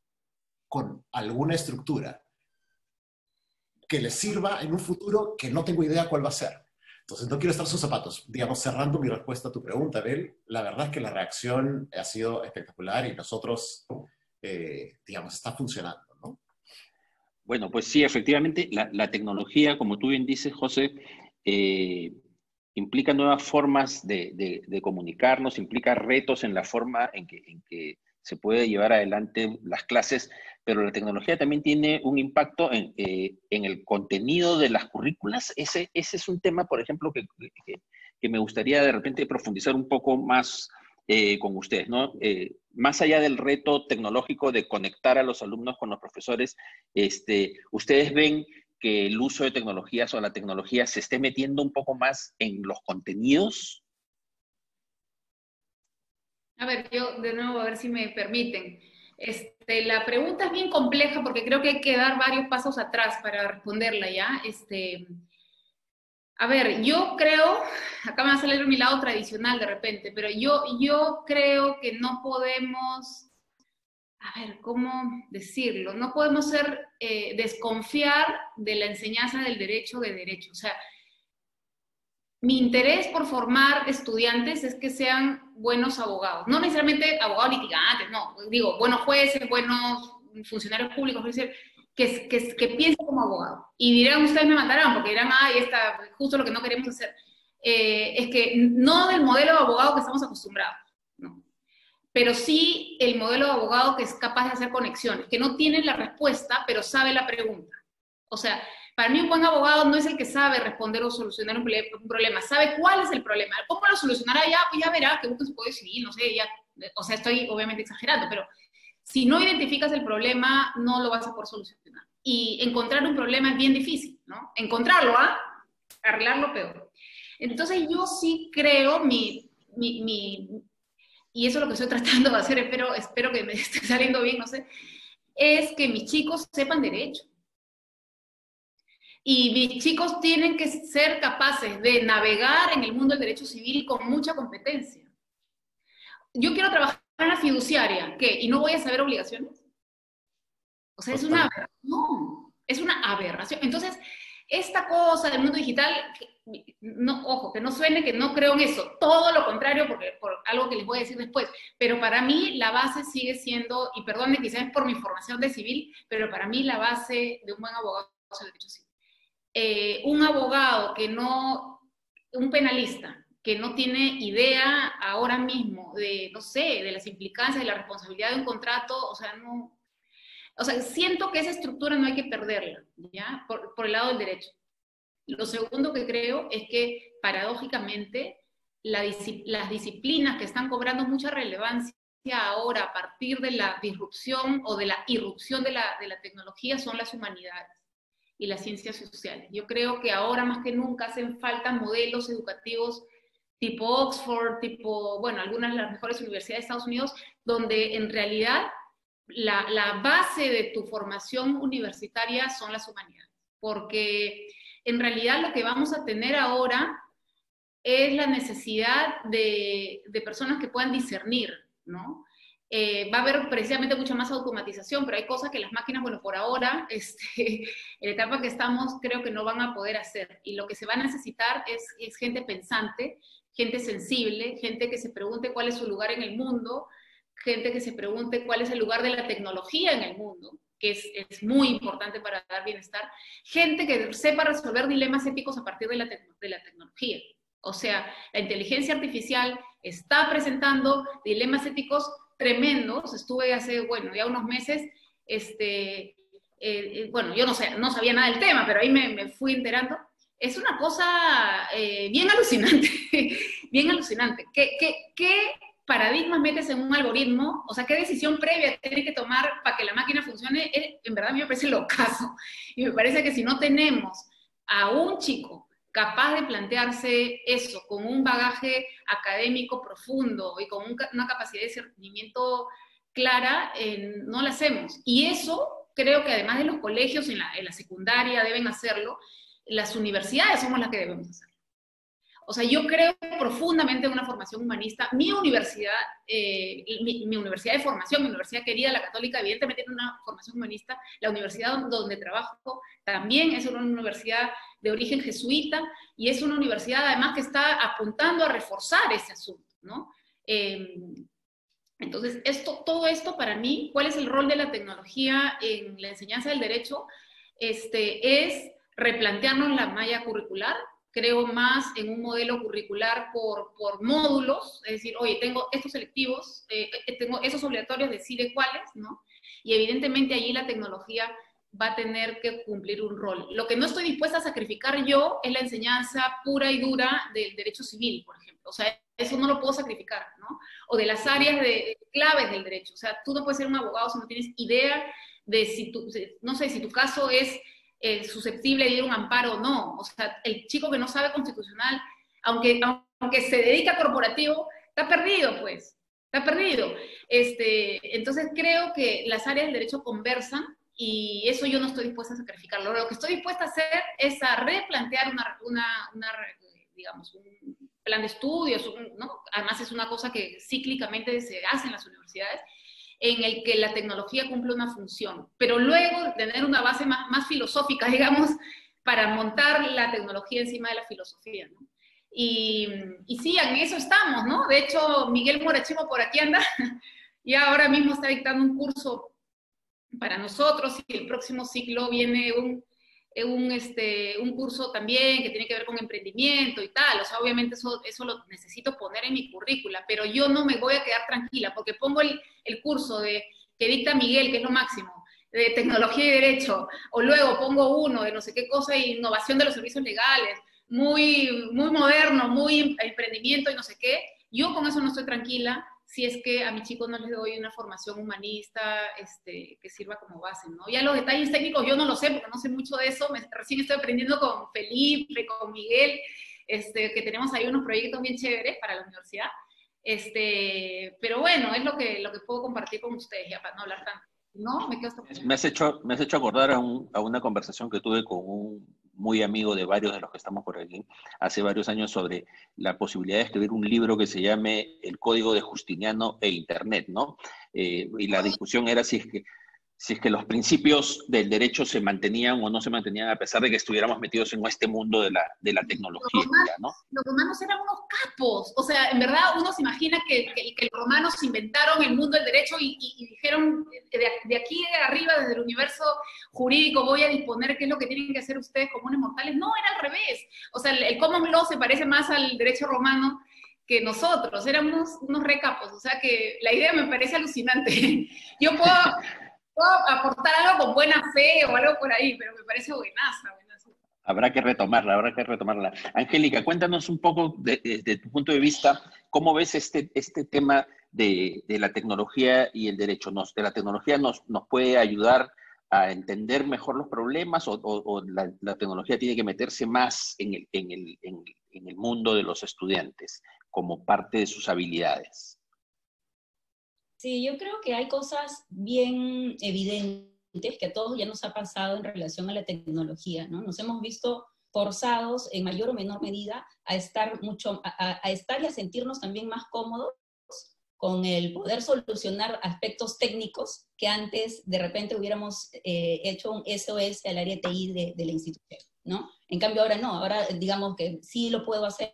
con alguna estructura que les sirva en un futuro que no tengo idea cuál va a ser. Entonces, no quiero estar en sus zapatos. Digamos, cerrando mi respuesta a tu pregunta, Abel, la verdad es que la reacción ha sido espectacular y nosotros, eh, digamos, está funcionando, ¿no? Bueno, pues sí, efectivamente, la, la tecnología, como tú bien dices, José, eh, implica nuevas formas de, de, de comunicarnos, implica retos en la forma en que, en que se puede llevar adelante las clases, pero la tecnología también tiene un impacto en, eh, en el contenido de las currículas. Ese, ese es un tema, por ejemplo, que, que, que me gustaría de repente profundizar un poco más eh, con ustedes, ¿no? Eh, más allá del reto tecnológico de conectar a los alumnos con los profesores, este, ¿ustedes ven que el uso de tecnologías o la tecnología se esté metiendo un poco más en los contenidos? A ver, yo de nuevo, a ver si me permiten. Este, la pregunta es bien compleja porque creo que hay que dar varios pasos atrás para responderla, ¿ya? Este, a ver, yo creo, acá me va a salir mi lado tradicional de repente, pero yo, yo creo que no podemos, a ver, ¿cómo decirlo? No podemos ser, eh, desconfiar de la enseñanza del derecho de derecho. O sea, mi interés por formar estudiantes es que sean buenos abogados. No necesariamente abogados litigantes, no. Digo, buenos jueces, buenos funcionarios públicos, es decir, que, que, que piensen como abogados. Y dirán, ustedes me mandarán, porque dirán, ay, está justo lo que no queremos hacer. Eh, es que no del modelo de abogado que estamos acostumbrados, no. Pero sí el modelo de abogado que es capaz de hacer conexiones, que no tiene la respuesta, pero sabe la pregunta. O sea, para mí un buen abogado no es el que sabe responder o solucionar un problema, sabe cuál es el problema. ¿Cómo lo solucionará? Ya, pues ya verá, que busque su código civil, no sé, ya, o sea, estoy obviamente exagerando, pero si no identificas el problema, no lo vas a poder solucionar. Y encontrar un problema es bien difícil, ¿no? Encontrarlo, ¿ah? Arreglarlo peor. Entonces yo sí creo, mi, mi, mi, y eso es lo que estoy tratando de hacer, espero, espero que me esté saliendo bien, no sé, es que mis chicos sepan derecho. Y mis chicos tienen que ser capaces de navegar en el mundo del derecho civil con mucha competencia. Yo quiero trabajar en la fiduciaria, ¿qué? ¿Y no voy a saber obligaciones? O sea, es una aberración, es una aberración. Entonces, esta cosa del mundo digital, no, ojo, que no suene que no creo en eso, todo lo contrario, porque, por algo que les voy a decir después, pero para mí la base sigue siendo, y perdónenme quizás es por mi formación de civil, pero para mí la base de un buen abogado es el derecho civil. Eh, un abogado que no, un penalista que no tiene idea ahora mismo de, no sé, de las implicancias, de la responsabilidad de un contrato, o sea, no, o sea, siento que esa estructura no hay que perderla, ¿ya? Por, por el lado del derecho. Lo segundo que creo es que, paradójicamente, la, las disciplinas que están cobrando mucha relevancia ahora a partir de la disrupción o de la irrupción de la, de la tecnología son las humanidades y las ciencias sociales. Yo creo que ahora más que nunca hacen falta modelos educativos tipo Oxford, tipo, bueno, algunas de las mejores universidades de Estados Unidos, donde en realidad la, la base de tu formación universitaria son las humanidades. Porque en realidad lo que vamos a tener ahora es la necesidad de, de personas que puedan discernir, ¿no? Eh, va a haber precisamente mucha más automatización, pero hay cosas que las máquinas, bueno, por ahora, este, en la etapa que estamos, creo que no van a poder hacer. Y lo que se va a necesitar es, es gente pensante, gente sensible, gente que se pregunte cuál es su lugar en el mundo, gente que se pregunte cuál es el lugar de la tecnología en el mundo, que es, es muy importante para dar bienestar, gente que sepa resolver dilemas éticos a partir de la, te de la tecnología. O sea, la inteligencia artificial está presentando dilemas éticos tremendos. Estuve hace, bueno, ya unos meses, este, eh, bueno, yo no, sé, no sabía nada del tema, pero ahí me, me fui enterando. Es una cosa eh, bien alucinante, bien alucinante. ¿Qué, qué, qué paradigmas metes en un algoritmo? O sea, ¿qué decisión previa tienes que tomar para que la máquina funcione? En verdad a mí me parece locazo. Y me parece que si no tenemos a un chico capaz de plantearse eso con un bagaje académico profundo y con un, una capacidad de discernimiento clara, eh, no lo hacemos. Y eso creo que además de los colegios en la, en la secundaria deben hacerlo, las universidades somos las que debemos hacerlo. O sea, yo creo profundamente en una formación humanista. Mi universidad, eh, mi, mi universidad de formación, mi universidad querida, la Católica, evidentemente tiene una formación humanista. La universidad donde trabajo también es una universidad de origen jesuita y es una universidad además que está apuntando a reforzar ese asunto, ¿no? Eh, entonces, esto, todo esto para mí, ¿cuál es el rol de la tecnología en la enseñanza del derecho? Este, es replantearnos la malla curricular. Creo más en un modelo curricular por, por módulos, es decir, oye, tengo estos selectivos, eh, tengo esos obligatorios, decide cuáles, ¿no? Y evidentemente allí la tecnología va a tener que cumplir un rol. Lo que no estoy dispuesta a sacrificar yo es la enseñanza pura y dura del derecho civil, por ejemplo. O sea, eso no lo puedo sacrificar, ¿no? O de las áreas de, de claves del derecho. O sea, tú no puedes ser un abogado si no tienes idea de si tu, no sé, si tu caso es Eh, susceptible de ir a un amparo o no. O sea, el chico que no sabe constitucional, aunque, aunque se dedica a corporativo, está perdido, pues, está perdido. Este, entonces creo que las áreas del derecho conversan y eso yo no estoy dispuesta a sacrificarlo. Lo que estoy dispuesta a hacer es a replantear una, una, una digamos, un plan de estudios, un, ¿no? Además es una cosa que cíclicamente se hace en las universidades, en el que la tecnología cumple una función, pero luego tener una base más, más filosófica, digamos, para montar la tecnología encima de la filosofía, ¿no? Y, y sí, en eso estamos, ¿no? De hecho, Miguel Morachimo por aquí anda, y ahora mismo está dictando un curso para nosotros, y el próximo ciclo viene un, un, este, un curso también que tiene que ver con emprendimiento y tal. O sea, obviamente eso, eso lo necesito poner en mi currícula, pero yo no me voy a quedar tranquila porque pongo el, el curso de, que dicta Miguel, que es lo máximo, de tecnología y derecho, o luego pongo uno de no sé qué cosa, innovación de los servicios legales, muy, muy moderno, muy emprendimiento y no sé qué. Yo con eso no estoy tranquila si es que a mis chicos no les doy una formación humanista este, que sirva como base, ¿no? Ya los detalles técnicos yo no lo sé, porque no sé mucho de eso, me, recién estoy aprendiendo con Felipe, con Miguel, este, que tenemos ahí unos proyectos bien chéveres para la universidad, este, pero bueno, es lo que, lo que puedo compartir con ustedes, ya para no hablar tanto. No, me quedo hasta... Me has hecho, me has hecho acordar a, un, a una conversación que tuve con un muy amigo de varios de los que estamos por aquí, hace varios años, sobre la posibilidad de escribir un libro que se llame El Código de Justiniano e Internet, ¿no? Eh, y la discusión era si es que si es que los principios del derecho se mantenían o no se mantenían a pesar de que estuviéramos metidos en este mundo de la, de la tecnología, los romanos, ¿no? Los romanos eran unos capos, o sea, en verdad uno se imagina que, que, que los romanos inventaron el mundo del derecho y, y, y dijeron, de, de aquí de arriba, desde el universo jurídico, voy a disponer qué es lo que tienen que hacer ustedes comunes mortales. No, era al revés. O sea, el, el common law se parece más al derecho romano que nosotros, éramos unos recapos, o sea que la idea me parece alucinante. Yo puedo... puedo aportar algo con buena fe o algo por ahí, pero me parece buenaza, buenaza. Habrá que retomarla, habrá que retomarla. Angélica, cuéntanos un poco desde de, de tu punto de vista, ¿cómo ves este, este tema de, de la tecnología y el derecho? Nos, ¿De la tecnología nos, nos puede ayudar a entender mejor los problemas o, o, o la, la tecnología tiene que meterse más en el, en, el, en, en el mundo de los estudiantes como parte de sus habilidades? Sí, yo creo que hay cosas bien evidentes que a todos ya nos ha pasado en relación a la tecnología, ¿no? Nos hemos visto forzados en mayor o menor medida a estar mucho, a, a estar y a sentirnos también más cómodos con el poder solucionar aspectos técnicos que antes de repente hubiéramos eh, hecho un S O S al área T I de, de la institución, ¿no? En cambio ahora no, ahora digamos que sí lo puedo hacer,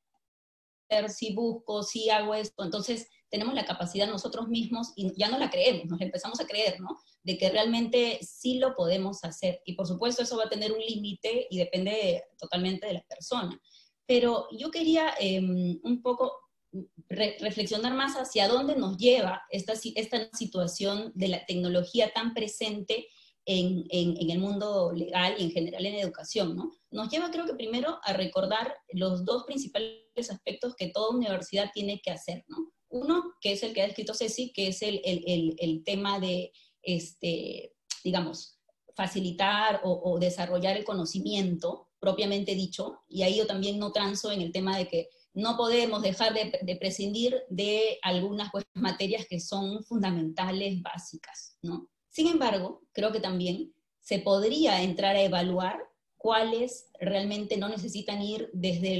sí busco, sí hago esto, entonces tenemos la capacidad nosotros mismos, y ya no la creemos, nos empezamos a creer, ¿no? De que realmente sí lo podemos hacer. Y por supuesto eso va a tener un límite y depende totalmente de la persona. Pero yo quería eh, un poco re reflexionar más hacia dónde nos lleva esta, esta situación de la tecnología tan presente en, en, en el mundo legal y en general en educación, ¿no? Nos lleva, creo que primero, a recordar los dos principales aspectos que toda universidad tiene que hacer, ¿no? Uno, que es el que ha escrito Ceci, que es el, el, el, el tema de, este, digamos, facilitar o, o desarrollar el conocimiento propiamente dicho, y ahí yo también no transo en el tema de que no podemos dejar de, de prescindir de algunas pues, materias que son fundamentales, básicas, ¿no? Sin embargo, creo que también se podría entrar a evaluar cuáles realmente no necesitan ir desde el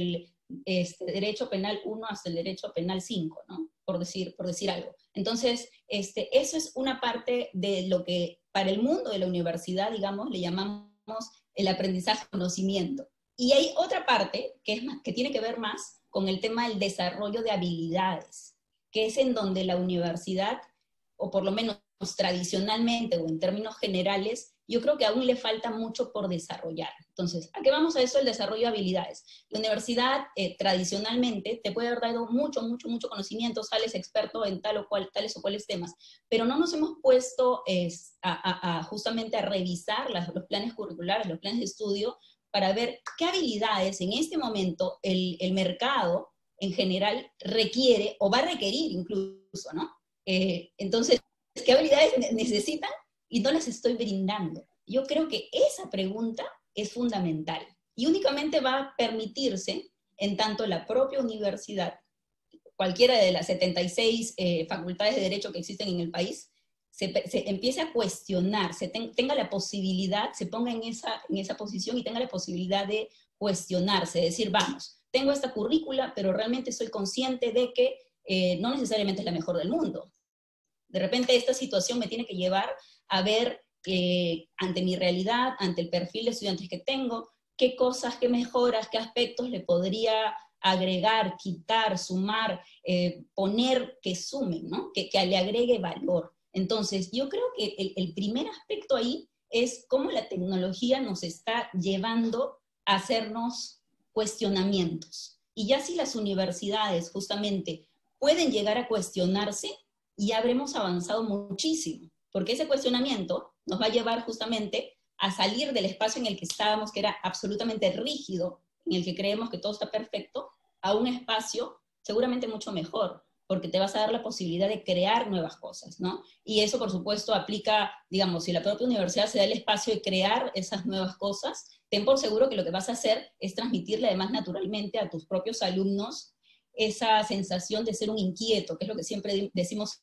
este, derecho penal uno hasta el derecho penal cinco, ¿no? Por decir, por decir algo. Entonces, este, eso es una parte de lo que para el mundo de la universidad, digamos, le llamamos el aprendizaje conocimiento. Y hay otra parte que, es más, que tiene que ver más con el tema del desarrollo de habilidades, que es en donde la universidad, o por lo menos tradicionalmente o en términos generales, yo creo que aún le falta mucho por desarrollar. Entonces, ¿a qué vamos a eso? El desarrollo de habilidades. La universidad eh, tradicionalmente te puede haber dado mucho, mucho, mucho conocimiento, sales experto en tal o cual, tales o cuales temas, pero no nos hemos puesto eh, a, a, a justamente a revisar las, los planes curriculares, los planes de estudio, para ver qué habilidades en este momento el, el mercado en general requiere o va a requerir incluso, ¿no? Eh, entonces, ¿qué habilidades necesitan? Y no las estoy brindando. Yo creo que esa pregunta es fundamental y únicamente va a permitirse en tanto la propia universidad, cualquiera de las setenta y seis eh, facultades de derecho que existen en el país, se, se empiece a cuestionar, se ten, tenga la posibilidad, se ponga en esa, en esa posición y tenga la posibilidad de cuestionarse, decir, vamos, tengo esta currícula, pero realmente soy consciente de que eh, no necesariamente es la mejor del mundo. De repente esta situación me tiene que llevar a ver eh, ante mi realidad, ante el perfil de estudiantes que tengo, qué cosas, qué mejoras, qué aspectos le podría agregar, quitar, sumar, eh, poner que sumen, ¿no? que, que le agregue valor. Entonces, yo creo que el, el primer aspecto ahí es cómo la tecnología nos está llevando a hacernos cuestionamientos. Y ya si las universidades justamente pueden llegar a cuestionarse, ya habremos avanzado muchísimo, porque ese cuestionamiento nos va a llevar justamente a salir del espacio en el que estábamos, que era absolutamente rígido, en el que creemos que todo está perfecto, a un espacio seguramente mucho mejor, porque te vas a dar la posibilidad de crear nuevas cosas, ¿no? Y eso, por supuesto, aplica, digamos, si la propia universidad se da el espacio de crear esas nuevas cosas, ten por seguro que lo que vas a hacer es transmitirle además naturalmente a tus propios alumnos esa sensación de ser un inquieto, que es lo que siempre decimos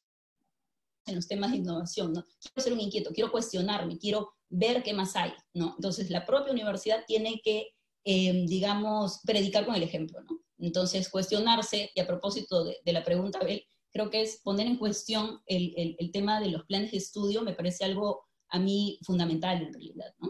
en los temas de innovación, ¿no? Quiero ser un inquieto, quiero cuestionarme, quiero ver qué más hay, ¿no? Entonces, la propia universidad tiene que, eh, digamos, predicar con el ejemplo, ¿no? Entonces, cuestionarse, y a propósito de, de la pregunta, Abel, creo que es poner en cuestión el, el, el tema de los planes de estudio, me parece algo a mí fundamental en realidad, ¿no?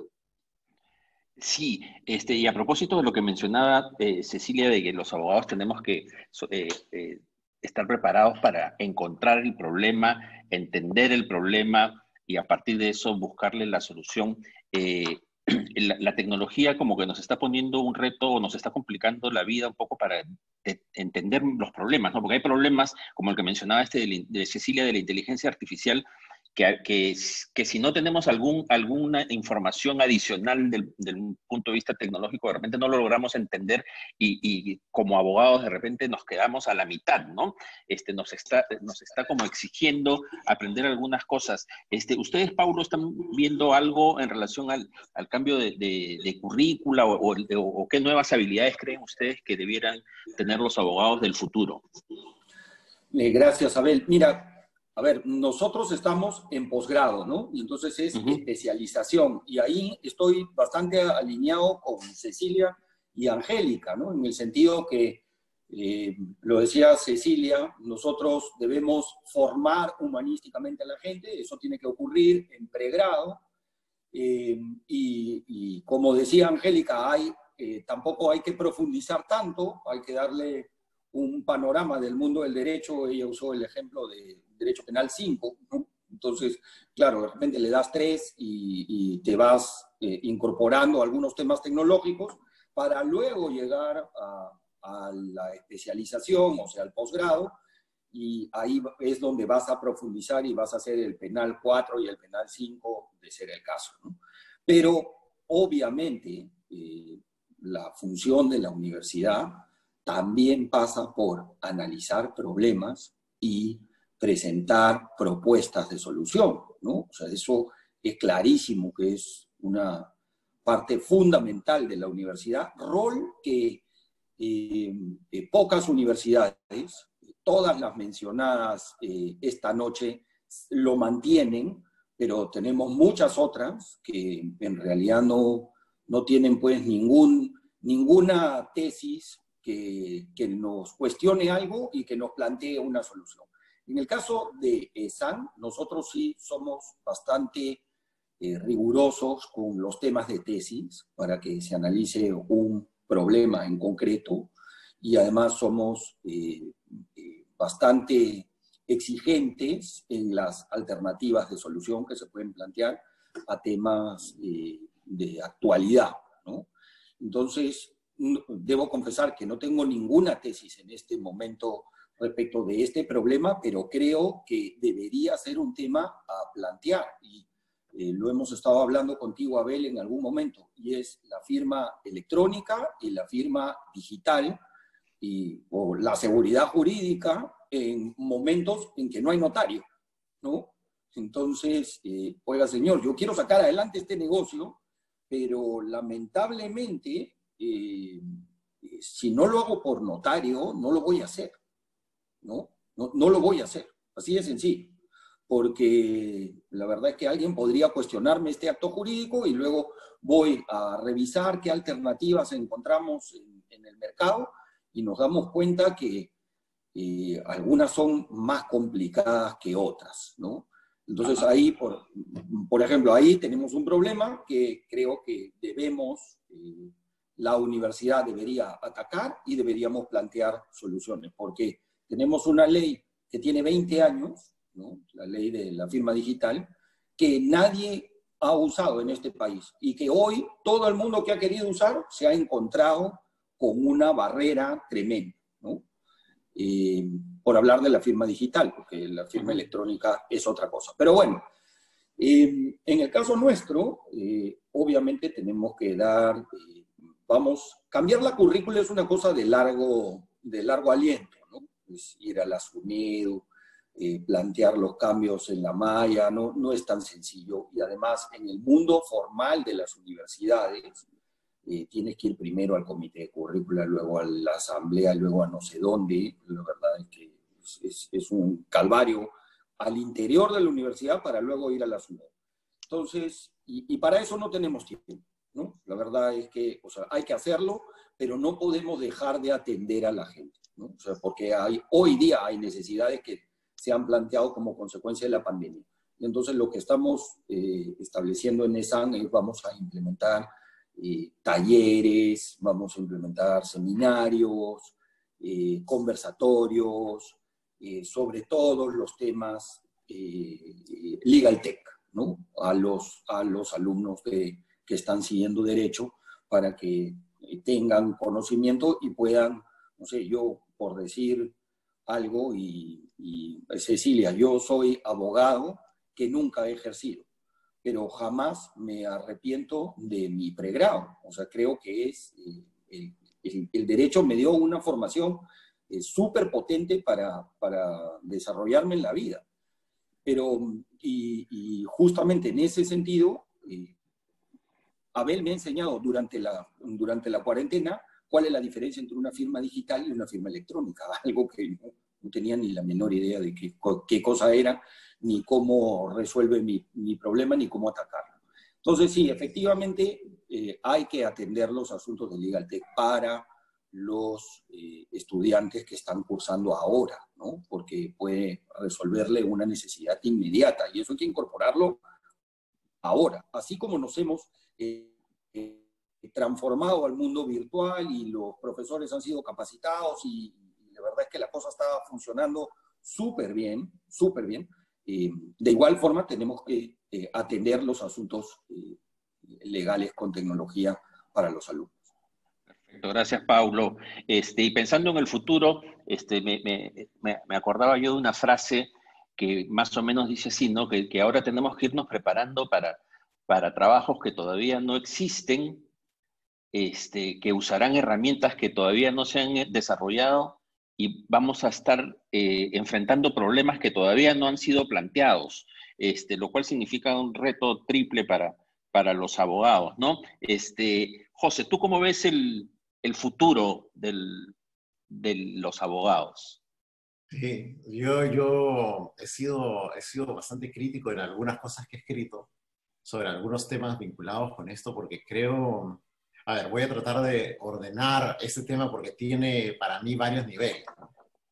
Sí, este, y a propósito de lo que mencionaba eh, Cecilia, de que los abogados tenemos que eh, eh, estar preparados para encontrar el problema, entender el problema y a partir de eso buscarle la solución. Eh, la, la tecnología como que nos está poniendo un reto o nos está complicando la vida un poco para de, entender los problemas, ¿no? Porque hay problemas como el que mencionaba este de, de Cecilia de la inteligencia artificial, Que, que, que si no tenemos algún, alguna información adicional del, del punto de vista tecnológico, de repente no lo logramos entender y, y como abogados de repente nos quedamos a la mitad, ¿no? Este, nos, está, nos está como exigiendo aprender algunas cosas. Este, ¿Ustedes, Paulo, están viendo algo en relación al, al cambio de, de, de currícula o, o, o qué nuevas habilidades creen ustedes que debieran tener los abogados del futuro? Eh, gracias, Abel. Mira, a ver, nosotros estamos en posgrado, ¿no? Y entonces es uh-huh. especialización. Y ahí estoy bastante alineado con Cecilia y Angélica, ¿no? En el sentido que, eh, lo decía Cecilia, nosotros debemos formar humanísticamente a la gente, eso tiene que ocurrir en pregrado. Eh, y, y como decía Angélica, hay, eh, tampoco hay que profundizar tanto, hay que darle un panorama del mundo del derecho. Ella usó el ejemplo de Derecho Penal cinco, ¿no? Entonces, claro, de repente le das tres y, y te vas eh, incorporando algunos temas tecnológicos para luego llegar a, a la especialización, o sea, al posgrado, y ahí es donde vas a profundizar y vas a hacer el Penal cuatro y el Penal cinco, de ser el caso, ¿no? Pero, obviamente, eh, la función de la universidad también pasa por analizar problemas y presentar propuestas de solución, ¿no? O sea, eso es clarísimo que es una parte fundamental de la universidad, rol que eh, eh, pocas universidades, todas las mencionadas eh, esta noche, lo mantienen, pero tenemos muchas otras que en realidad no, no tienen pues ningún, ninguna tesis que, que nos cuestione algo y que nos plantee una solución. En el caso de ESAN, nosotros sí somos bastante eh, rigurosos con los temas de tesis para que se analice un problema en concreto, y además somos eh, eh, bastante exigentes en las alternativas de solución que se pueden plantear a temas eh, de actualidad, ¿no? Entonces, debo confesar que no tengo ninguna tesis en este momento respecto de este problema, pero creo que debería ser un tema a plantear, y eh, lo hemos estado hablando contigo, Abel, en algún momento, y es la firma electrónica y la firma digital, y, o la seguridad jurídica en momentos en que no hay notario, ¿no? Entonces, eh, oiga, señor, yo quiero sacar adelante este negocio, pero lamentablemente, eh, si no lo hago por notario, no lo voy a hacer, ¿no? No, no lo voy a hacer, así de sencillo, porque la verdad es que alguien podría cuestionarme este acto jurídico y luego voy a revisar qué alternativas encontramos en, en el mercado y nos damos cuenta que eh, algunas son más complicadas que otras, ¿no? Entonces ahí, por, por ejemplo, ahí tenemos un problema que creo que debemos, eh, la universidad debería atacar y deberíamos plantear soluciones, porque tenemos una ley que tiene veinte años, ¿no? La ley de la firma digital, que nadie ha usado en este país y que hoy todo el mundo que ha querido usar se ha encontrado con una barrera tremenda, ¿no? Eh, por hablar de la firma digital, porque la firma electrónica es otra cosa. Pero bueno, eh, en el caso nuestro, eh, obviamente tenemos que dar, eh, vamos, cambiar la currícula es una cosa de largo, de largo aliento, ¿no? Es ir a la SUNEDU, eh, plantear los cambios en la malla, no, no es tan sencillo. Y además, en el mundo formal de las universidades, Eh, tienes que ir primero al comité de currícula, luego a la asamblea, luego a no sé dónde. La verdad es que es, es, es un calvario al interior de la universidad para luego ir a la SUNEDU. Entonces, y, y para eso no tenemos tiempo, ¿no? La verdad es que, o sea, hay que hacerlo, pero no podemos dejar de atender a la gente, ¿no? O sea, porque hay, hoy día hay necesidades que se han planteado como consecuencia de la pandemia. Y entonces lo que estamos eh, estableciendo en ESAN es vamos a implementar Eh, talleres, vamos a implementar seminarios, eh, conversatorios, eh, sobre todos los temas eh, Legal Tech, ¿no? A los, a los alumnos de, que están siguiendo Derecho para que tengan conocimiento y puedan, no sé, yo por decir algo, y, y Cecilia, yo soy abogado que nunca he ejercido, pero jamás me arrepiento de mi pregrado. O sea, creo que es, eh, el, el, el derecho me dio una formación eh, súper potente para, para desarrollarme en la vida. Pero, y, y justamente en ese sentido, eh, Abel me ha enseñado durante la, durante la cuarentena cuál es la diferencia entre una firma digital y una firma electrónica, algo que no, no tenía ni la menor idea de qué, qué cosa era, ni cómo resuelve mi, mi problema, ni cómo atacarlo. Entonces, sí, efectivamente, eh, hay que atender los asuntos de Legal Tech para los eh, estudiantes que están cursando ahora, ¿no? Porque puede resolverle una necesidad inmediata, y eso hay que incorporarlo ahora. Así como nos hemos eh, eh, transformado al mundo virtual y los profesores han sido capacitados y, y la verdad es que la cosa está funcionando súper bien, súper bien. Eh, de igual forma tenemos que eh, atender los asuntos eh, legales con tecnología para los alumnos. Perfecto, gracias, Paulo. Este, y pensando en el futuro, este, me, me, me acordaba yo de una frase que más o menos dice así, ¿no? Que, que ahora tenemos que irnos preparando para, para trabajos que todavía no existen, este, que usarán herramientas que todavía no se han desarrollado, y vamos a estar eh, enfrentando problemas que todavía no han sido planteados, este, lo cual significa un reto triple para, para los abogados, ¿no? Este, José, ¿tú cómo ves el, el futuro del, de los abogados? Sí, yo, yo he sido, he sido bastante crítico en algunas cosas que he escrito sobre algunos temas vinculados con esto, porque creo, A ver, voy a tratar de ordenar este tema porque tiene para mí varios niveles, ¿no?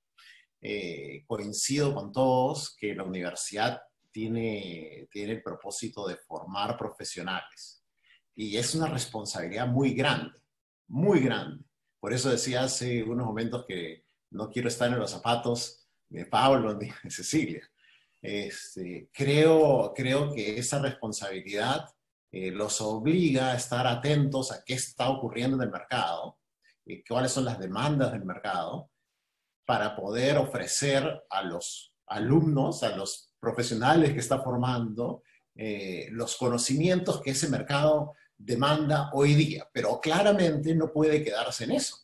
Eh, coincido con todos que la universidad tiene, tiene el propósito de formar profesionales. Y es una responsabilidad muy grande, muy grande. Por eso decía hace unos momentos que no quiero estar en los zapatos de Pablo ni de Cecilia. Este, creo, creo que esa responsabilidad eh, los obliga a estar atentos a qué está ocurriendo en el mercado, y cuáles son las demandas del mercado, para poder ofrecer a los alumnos, a los profesionales que está formando, eh, los conocimientos que ese mercado demanda hoy día. Pero claramente no puede quedarse en eso.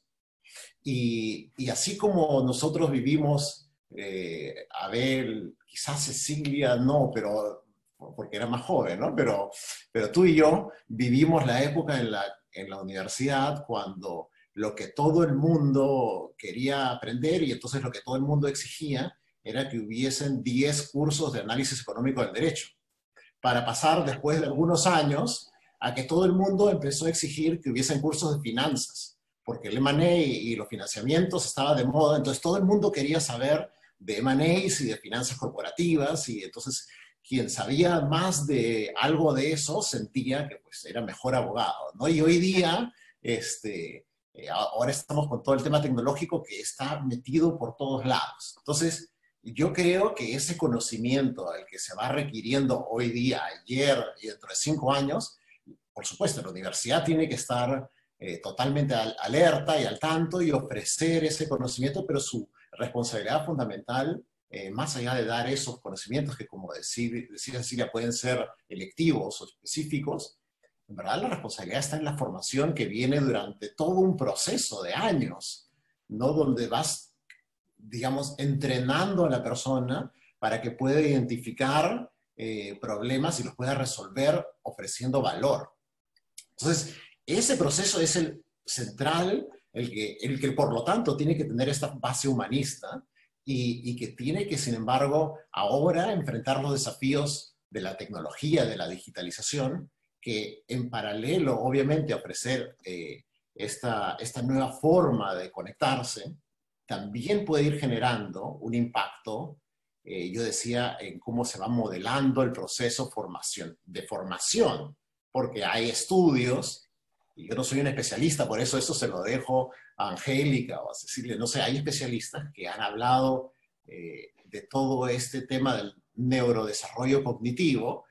Y, y así como nosotros vivimos, eh, Abel, quizás Cecilia no, pero porque era más joven, ¿no? Pero, pero tú y yo vivimos la época en la, en la universidad cuando lo que todo el mundo quería aprender y entonces lo que todo el mundo exigía era que hubiesen diez cursos de análisis económico del derecho, para pasar después de algunos años a que todo el mundo empezó a exigir que hubiesen cursos de finanzas, porque el eme and A y los financiamientos estaba de moda, entonces todo el mundo quería saber de eme and As y de finanzas corporativas, y entonces quien sabía más de algo de eso sentía que pues, era mejor abogado, ¿no? Y hoy día, este, eh, ahora estamos con todo el tema tecnológico que está metido por todos lados. Entonces, yo creo que ese conocimiento al que se va requiriendo hoy día, ayer y dentro de cinco años, por supuesto, la universidad tiene que estar eh, totalmente al, alerta y al tanto y ofrecer ese conocimiento, pero su responsabilidad fundamental, eh, más allá de dar esos conocimientos que, como decir, decía Cecilia, pueden ser electivos o específicos, en verdad la responsabilidad está en la formación que viene durante todo un proceso de años, ¿no? Donde vas, digamos, entrenando a la persona para que pueda identificar eh, problemas y los pueda resolver ofreciendo valor. Entonces, ese proceso es el central, el que, el que por lo tanto tiene que tener esta base humanista y, y que tiene que, sin embargo, ahora enfrentar los desafíos de la tecnología, de la digitalización, que en paralelo, obviamente, a ofrecer eh, esta, esta nueva forma de conectarse, también puede ir generando un impacto, eh, yo decía, en cómo se va modelando el proceso formación, de formación, porque hay estudios, y yo no soy un especialista, por eso eso se lo dejo a Angélica o a Cecilia, no sé, hay especialistas que han hablado eh, de todo este tema del neurodesarrollo cognitivo,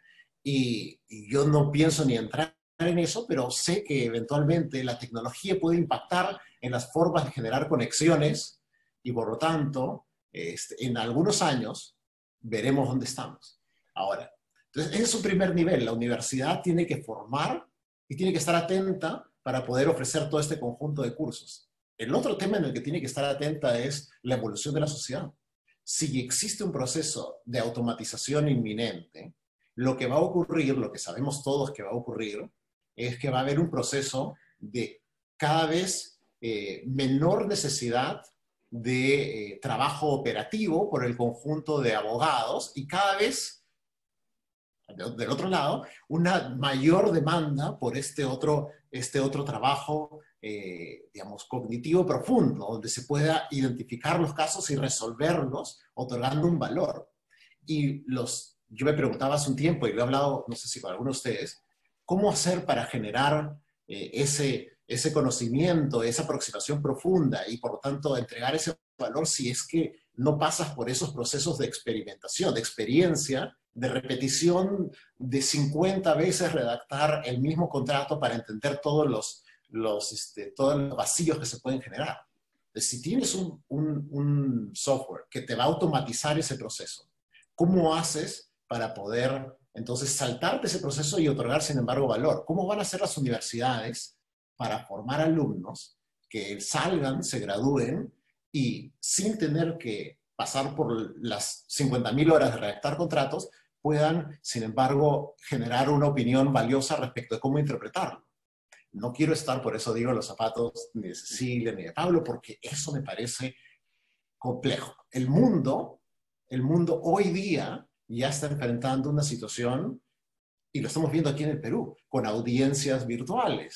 y, y yo no pienso ni entrar en eso, pero sé que eventualmente la tecnología puede impactar en las formas de generar conexiones, y por lo tanto, este, en algunos años veremos dónde estamos. Ahora, entonces, ese es un primer nivel. La universidad tiene que formar y tiene que estar atenta para poder ofrecer todo este conjunto de cursos. El otro tema en el que tiene que estar atenta es la evolución de la sociedad. Si existe un proceso de automatización inminente, lo que va a ocurrir, lo que sabemos todos que va a ocurrir, es que va a haber un proceso de cada vez eh, menor necesidad de eh, trabajo operativo por el conjunto de abogados y cada vez, del otro lado, una mayor demanda por este otro, este otro trabajo, eh, digamos, cognitivo profundo, donde se pueda identificar los casos y resolverlos, otorgando un valor. Y los, yo me preguntaba hace un tiempo, y lo he hablado, no sé si con algunos de ustedes, ¿cómo hacer para generar eh, ese, ese conocimiento, esa aproximación profunda y, por lo tanto, entregar ese valor si es que no pasas por esos procesos de experimentación, de experiencia, de repetición de cincuenta veces redactar el mismo contrato para entender todos los, los, este, todos los vacíos que se pueden generar? Entonces, si tienes un, un, un software que te va a automatizar ese proceso, ¿cómo haces para poder entonces saltarte ese proceso y otorgar, sin embargo, valor? ¿Cómo van a hacer las universidades para formar alumnos que salgan, se gradúen y sin tener que pasar por las cincuenta mil horas de redactar contratos, puedan, sin embargo, generar una opinión valiosa respecto de cómo interpretarlo? No quiero estar, por eso digo, en los zapatos ni de Cecilia ni de Pablo, porque eso me parece complejo. El mundo, el mundo hoy día ya está enfrentando una situación, y lo estamos viendo aquí en el Perú, con audiencias virtuales,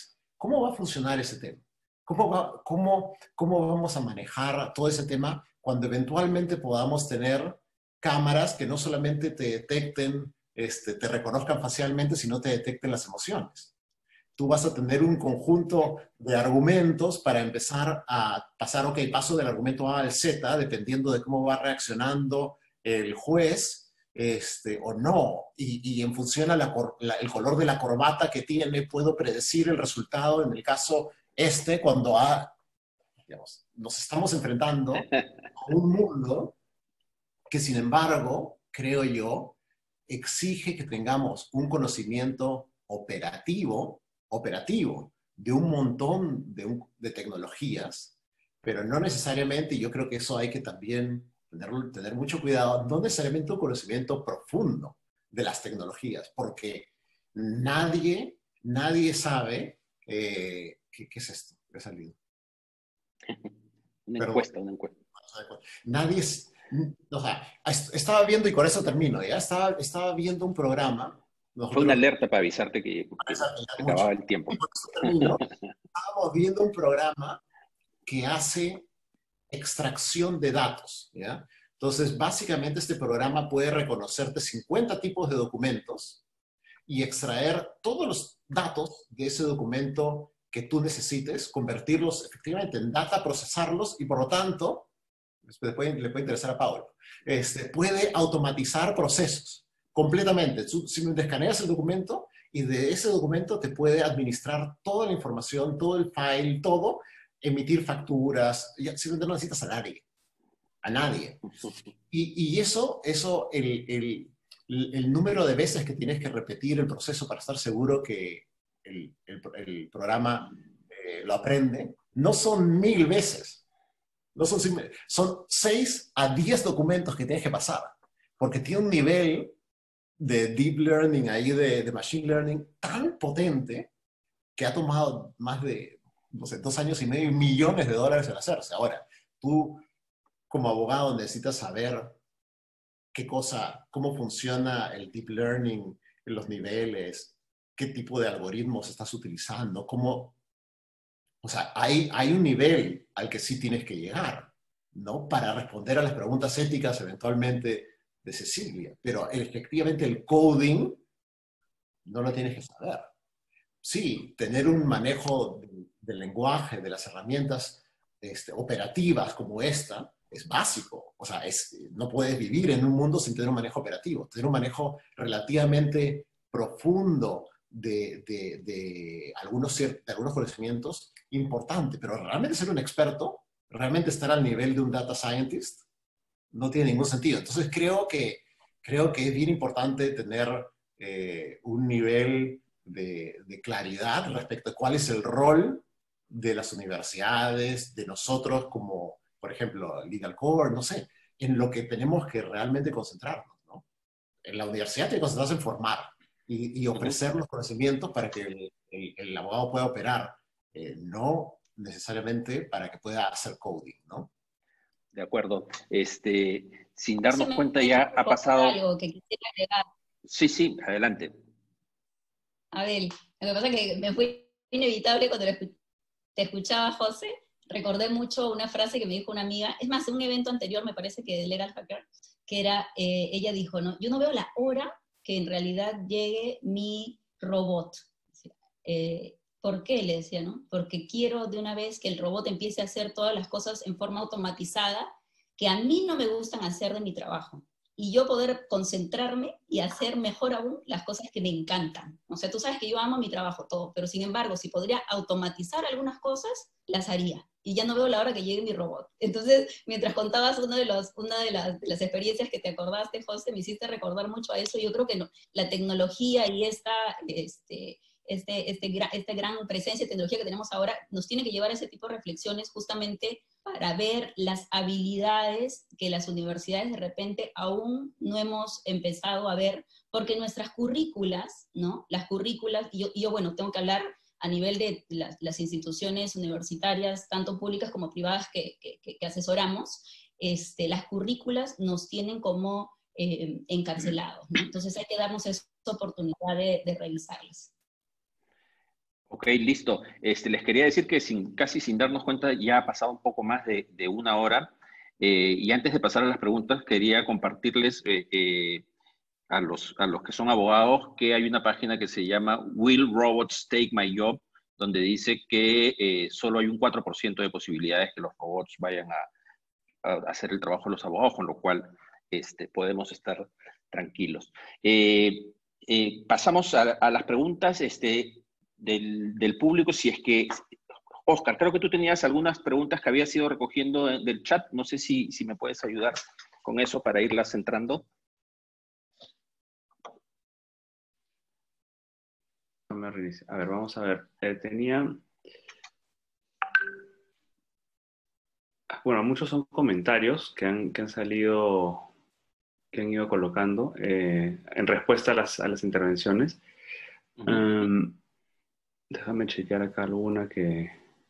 ¿cómo va a funcionar ese tema? ¿Cómo, va, cómo, ¿Cómo vamos a manejar todo ese tema cuando eventualmente podamos tener cámaras que no solamente te detecten, este, te reconozcan facialmente, sino te detecten las emociones? Tú vas a tener un conjunto de argumentos para empezar a pasar, ok, paso del argumento A al Z, dependiendo de cómo va reaccionando el juez, este, o no. Y, y en función al color de la corbata que tiene, puedo predecir el resultado en el caso este, cuando ha, digamos, nos estamos enfrentando a un mundo que, sin embargo, creo yo, exige que tengamos un conocimiento operativo operativo de un montón de, un, de tecnologías, pero no necesariamente, y yo creo que eso hay que también tener, tener mucho cuidado, no necesariamente un conocimiento profundo de las tecnologías, porque nadie, nadie sabe eh, ¿qué, ¿qué es esto? ¿Qué ha salido? Una Pero, encuesta, una encuesta. Nadie es, o sea, estaba viendo, y con eso termino, ya estaba, estaba viendo un programa. Nosotros, fue una alerta para avisarte que, que se acababa el tiempo. Estábamos viendo un programa que hace extracción de datos, ¿ya? Entonces, básicamente este programa puede reconocerte cincuenta tipos de documentos y extraer todos los datos de ese documento que tú necesites, convertirlos efectivamente en data, procesarlos y, por lo tanto, le puede, le puede interesar a Pablo, este, puede automatizar procesos. Completamente. Tú simplemente escaneas el documento y de ese documento te puede administrar toda la información, todo el file, todo, emitir facturas. Simplemente no necesitas a nadie. A nadie. Y, y eso, eso el, el, el número de veces que tienes que repetir el proceso para estar seguro que el, el, el programa eh, lo aprende, no son mil veces. No son, son seis a diez documentos que tienes que pasar. Porque tiene un nivel de deep learning, ahí de, de machine learning, tan potente que ha tomado más de, no sé, dos años y medio y millones de dólares en hacerse. Ahora, tú como abogado necesitas saber qué cosa, cómo funciona el deep learning en los niveles, qué tipo de algoritmos estás utilizando, cómo, o sea, hay, hay un nivel al que sí tienes que llegar, ¿no? Para responder a las preguntas éticas eventualmente de Cecilia, pero efectivamente el coding no lo tienes que saber. Sí, tener un manejo del, del lenguaje, de las herramientas este, operativas como esta, es básico. O sea, es, no puedes vivir en un mundo sin tener un manejo operativo. Tener un manejo relativamente profundo de, de, de, algunos, de algunos conocimientos, importante, pero realmente ser un experto, realmente estar al nivel de un data scientist, no tiene ningún sentido. Entonces creo que, creo que es bien importante tener eh, un nivel de, de claridad respecto a cuál es el rol de las universidades, de nosotros como, por ejemplo, Legal Core, no sé, en lo que tenemos que realmente concentrarnos, ¿no? En la universidad tiene que concentrarse en formar y, y ofrecer los conocimientos para que el, el, el abogado pueda operar, eh, no necesariamente para que pueda hacer coding, ¿no? De acuerdo. Este, sin Sí, darnos me- cuenta me ya ha pasado... algo que quisiera agregar. Sí, sí, adelante. Abel, lo que pasa es que me fue inevitable cuando te escuchaba, José, recordé mucho una frase que me dijo una amiga, es más, en un evento anterior, me parece que de Legal Hacker, que era, eh, ella dijo, ¿no? Yo no veo la hora que en realidad llegue mi robot. Eh, ¿Por qué? Le decía, ¿no? Porque quiero de una vez que el robot empiece a hacer todas las cosas en forma automatizada que a mí no me gustan hacer de mi trabajo. Y yo poder concentrarme y hacer mejor aún las cosas que me encantan. O sea, tú sabes que yo amo mi trabajo, todo, pero sin embargo, si podría automatizar algunas cosas, las haría. Y ya no veo la hora que llegue mi robot. Entonces, mientras contabas una de, los, una de, las, de las experiencias que te acordaste, José, me hiciste recordar mucho a eso. Yo creo que no, la tecnología y esta... Este, Este, este, esta gran presencia de tecnología que tenemos ahora nos tiene que llevar a ese tipo de reflexiones justamente para ver las habilidades que las universidades de repente aún no hemos empezado a ver, porque nuestras currículas, ¿no? Las currículas, y yo, y yo bueno, tengo que hablar a nivel de las, las instituciones universitarias, tanto públicas como privadas que, que, que asesoramos, este, las currículas nos tienen como eh, encarcelados, ¿no? Entonces hay que darnos esa oportunidad de, de revisarlas. Ok, listo. Este, les quería decir que sin, casi sin darnos cuenta ya ha pasado un poco más de, de una hora. Eh, y antes de pasar a las preguntas, quería compartirles eh, eh, a, los, a los que son abogados que hay una página que se llama Will Robots Take My Job, donde dice que eh, solo hay un cuatro por ciento de posibilidades que los robots vayan a, a hacer el trabajo de los abogados, con lo cual este, podemos estar tranquilos. Eh, eh, pasamos a, a las preguntas. Este, Del, del público, si es que, Oscar, creo que tú tenías algunas preguntas que habías ido recogiendo del chat, no sé si, si me puedes ayudar con eso para irlas entrando. A ver, vamos a ver, eh, tenía, bueno, muchos son comentarios que han, que han salido, que han ido colocando eh, en respuesta a las, a las intervenciones. Uh-huh. um, Déjame chequear acá alguna que...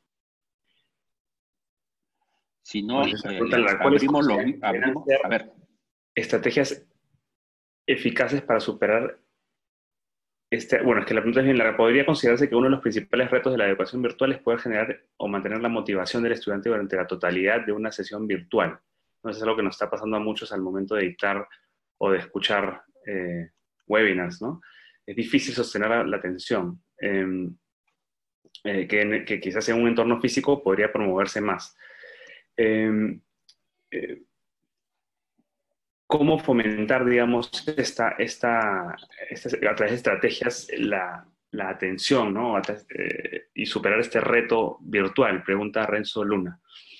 Si no, eh, abrimos los... Abrimos, a ver. Estrategias eficaces para superar... Este, bueno, es que la pregunta es bien larga. ¿Podría considerarse que uno de los principales retos de la educación virtual es poder generar o mantener la motivación del estudiante durante la totalidad de una sesión virtual? No, eso es algo que nos está pasando a muchos al momento de dictar o de escuchar eh, webinars, ¿no? Es difícil sostener la, la atención. Eh, Eh, que, que quizás en un entorno físico podría promoverse más. Eh, eh, ¿Cómo fomentar, digamos, esta, esta, esta, a través de estrategias la, la atención, ¿no? Eh, y superar este reto virtual? Pregunta Renzo Luna.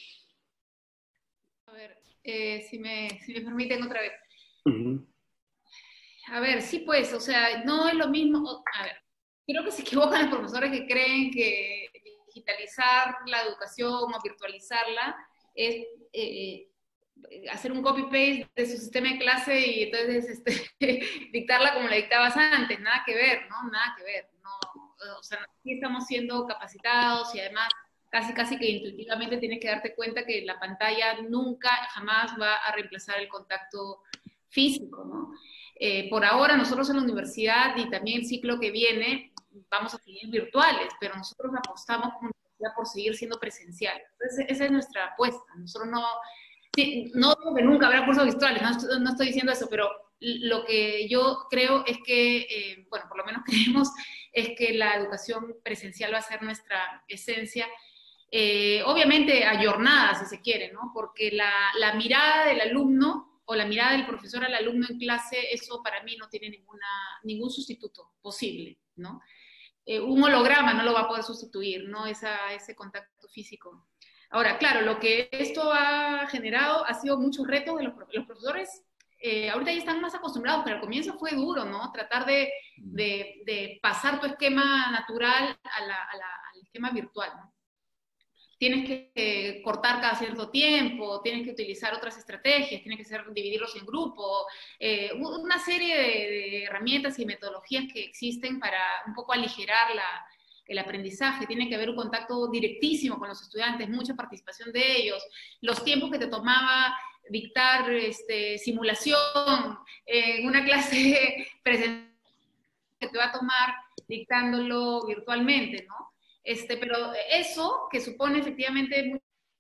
A ver, eh, si, me, si me permiten otra vez. Uh-huh. A ver, sí, pues, o sea, no es lo mismo. A ver, creo que se equivocan los profesores que creen que digitalizar la educación o virtualizarla es eh, hacer un copy-paste de su sistema de clase y entonces este, dictarla como la dictabas antes. Nada que ver, ¿no? Nada que ver. No, o sea, sí estamos siendo capacitados y además casi casi que intuitivamente tienes que darte cuenta que la pantalla nunca, jamás va a reemplazar el contacto físico, ¿no? Eh, por ahora nosotros en la universidad y también el ciclo que viene vamos a seguir virtuales, pero nosotros apostamos como universidad por seguir siendo presenciales. Entonces esa es nuestra apuesta. Nosotros no, sí, no que nunca habrá cursos virtuales, no, no estoy diciendo eso, pero lo que yo creo es que, eh, bueno, por lo menos creemos, es que la educación presencial va a ser nuestra esencia. Eh, obviamente ayornada, si se quiere, ¿no? Porque la, la mirada del alumno o la mirada del profesor al alumno en clase, eso para mí no tiene ninguna, ningún sustituto posible, ¿no? Eh, un holograma no lo va a poder sustituir, ¿no? Esa, ese contacto físico. Ahora, claro, lo que esto ha generado ha sido muchos retos de los, los profesores. Eh, ahorita ya están más acostumbrados, pero al comienzo fue duro, ¿no? Tratar de, de, de pasar tu esquema natural a la, a la, al esquema virtual, ¿no? Tienes que eh, cortar cada cierto tiempo, tienes que utilizar otras estrategias, tienes que ser, dividirlos en grupos, eh, una serie de, de herramientas y metodologías que existen para un poco aligerar la, el aprendizaje. Tiene que haber un contacto directísimo con los estudiantes, mucha participación de ellos, los tiempos que te tomaba dictar este, simulación en una clase presencial que te va a tomar dictándolo virtualmente, ¿no? Este, pero eso que supone efectivamente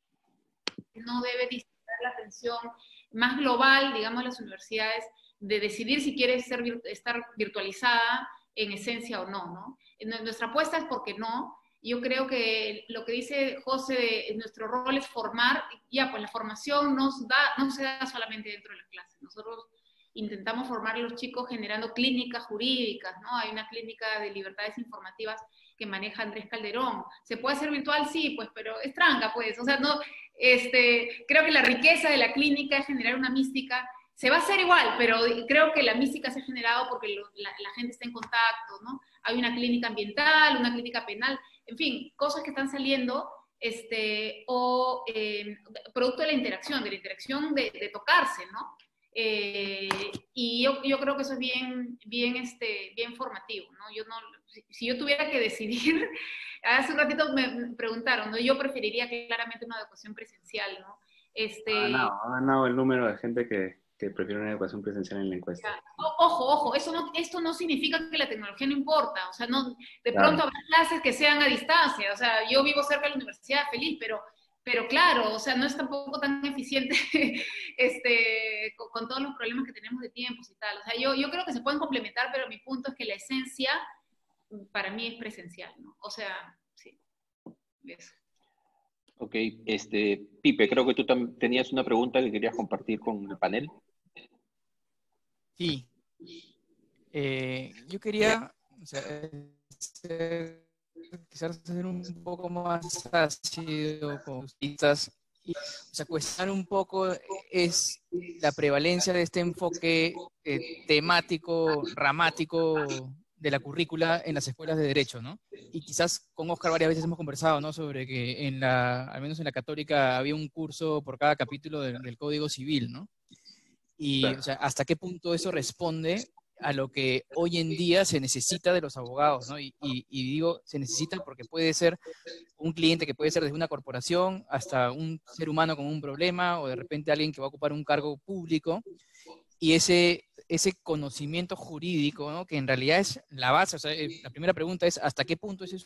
no debe distraer la atención más global, digamos, de las universidades, de decidir si quiere ser, estar virtualizada en esencia o no, ¿no? Nuestra apuesta es porque no. Yo creo que lo que dice José, nuestro rol es formar, ya, pues la formación nos da, no se da solamente dentro de la clase. Nosotros intentamos formar a los chicos generando clínicas jurídicas, ¿no? Hay una clínica de libertades informativas que maneja Andrés Calderón. ¿Se puede hacer virtual? Sí, pues, pero es tranca, pues. O sea, no, este, creo que la riqueza de la clínica es generar una mística. Se va a hacer igual, pero creo que la mística se ha generado porque lo, la, la gente está en contacto, ¿no? Hay una clínica ambiental, una clínica penal, en fin, cosas que están saliendo, este, o eh, producto de la interacción, de la interacción de, de tocarse, ¿no? Eh, y yo, yo creo que eso es bien, bien, este, bien formativo, ¿no? Yo no, si, si yo tuviera que decidir, hace un ratito me preguntaron, ¿no? Yo preferiría claramente una educación presencial, ¿no? Este, ha ganado, ha ganado el número de gente que, que prefieren una educación presencial en la encuesta. O- Ojo, ojo, eso no, esto no significa que la tecnología no importa, o sea, no, de Claro. pronto habrá clases que sean a distancia, o sea, yo vivo cerca de la universidad, feliz, pero, pero claro, o sea, no es tampoco tan eficiente este, con, con todos los problemas que tenemos de tiempos y tal, o sea, yo, yo creo que se pueden complementar, pero mi punto es que la esencia para mí es presencial, ¿no? O sea, sí, eso. Ok, este, Pipe, creo que tú tam- tenías una pregunta que querías compartir con el panel. Sí. Eh, yo quería, o sea, ser- quizás ser un poco más ácido con quizás, y, o sea, cuestionar un poco es la prevalencia de este enfoque eh, temático, ramático de la currícula en las escuelas de derecho, ¿no? Y quizás con Oscar varias veces hemos conversado, ¿no? Sobre que en la, al menos en la Católica había un curso por cada capítulo del, del Código Civil, ¿no? Y, Claro. o sea, hasta qué punto eso responde a lo que hoy en día se necesita de los abogados, ¿no? Y, y, y digo, se necesita porque puede ser un cliente que puede ser desde una corporación hasta un ser humano con un problema o de repente alguien que va a ocupar un cargo público y ese, ese conocimiento jurídico, ¿no? Que en realidad es la base, o sea, eh, la primera pregunta es ¿hasta qué punto ese es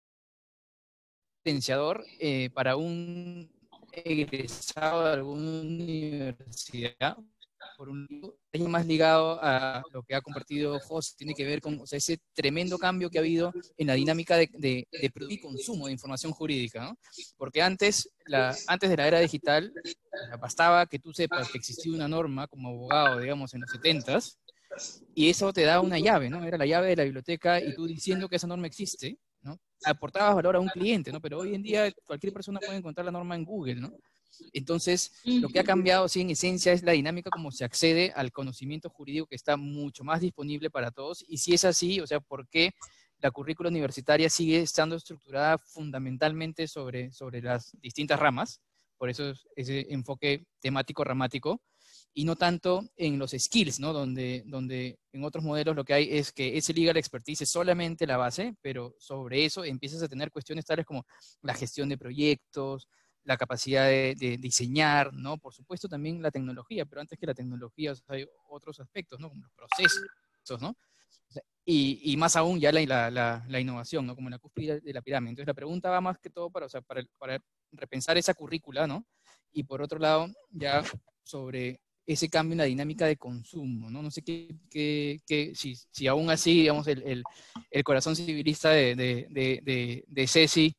potenciador eh, para un egresado de alguna universidad? Por un lado, es más ligado a lo que ha compartido José, tiene que ver con, o sea, ese tremendo cambio que ha habido en la dinámica de, de, de producir y consumo de información jurídica, ¿no? Porque antes, la, antes de la era digital, o sea, bastaba que tú sepas que existía una norma como abogado, digamos, en los setentas, y eso te da una llave, ¿no? Era la llave de la biblioteca y tú diciendo que esa norma existe, ¿no? Aportabas valor a un cliente, ¿no? Pero hoy en día cualquier persona puede encontrar la norma en Google, ¿no? Entonces, lo que ha cambiado, sí, en esencia, es la dinámica como se accede al conocimiento jurídico que está mucho más disponible para todos. Y si es así, o sea, ¿por qué la currícula universitaria sigue estando estructurada fundamentalmente sobre, sobre las distintas ramas? Por eso es ese enfoque temático ramático, y no tanto en los skills, ¿no? Donde, donde en otros modelos lo que hay es que ese legal expertise es solamente la base, pero sobre eso empiezas a tener cuestiones tales como la gestión de proyectos, la capacidad de, de diseñar, ¿no? Por supuesto también la tecnología, pero antes que la tecnología, o sea, hay otros aspectos, ¿no? Como los procesos, ¿no? O sea, y, y más aún ya la, la, la, la innovación, ¿no? Como la cúspide de la pirámide. Entonces la pregunta va más que todo para, o sea, para, para repensar esa currícula, ¿no? Y por otro lado, ya sobre ese cambio en la dinámica de consumo, ¿no? No sé qué, qué, qué si, si aún así, digamos, el, el, el corazón civilista de, de, de, de, de Ceci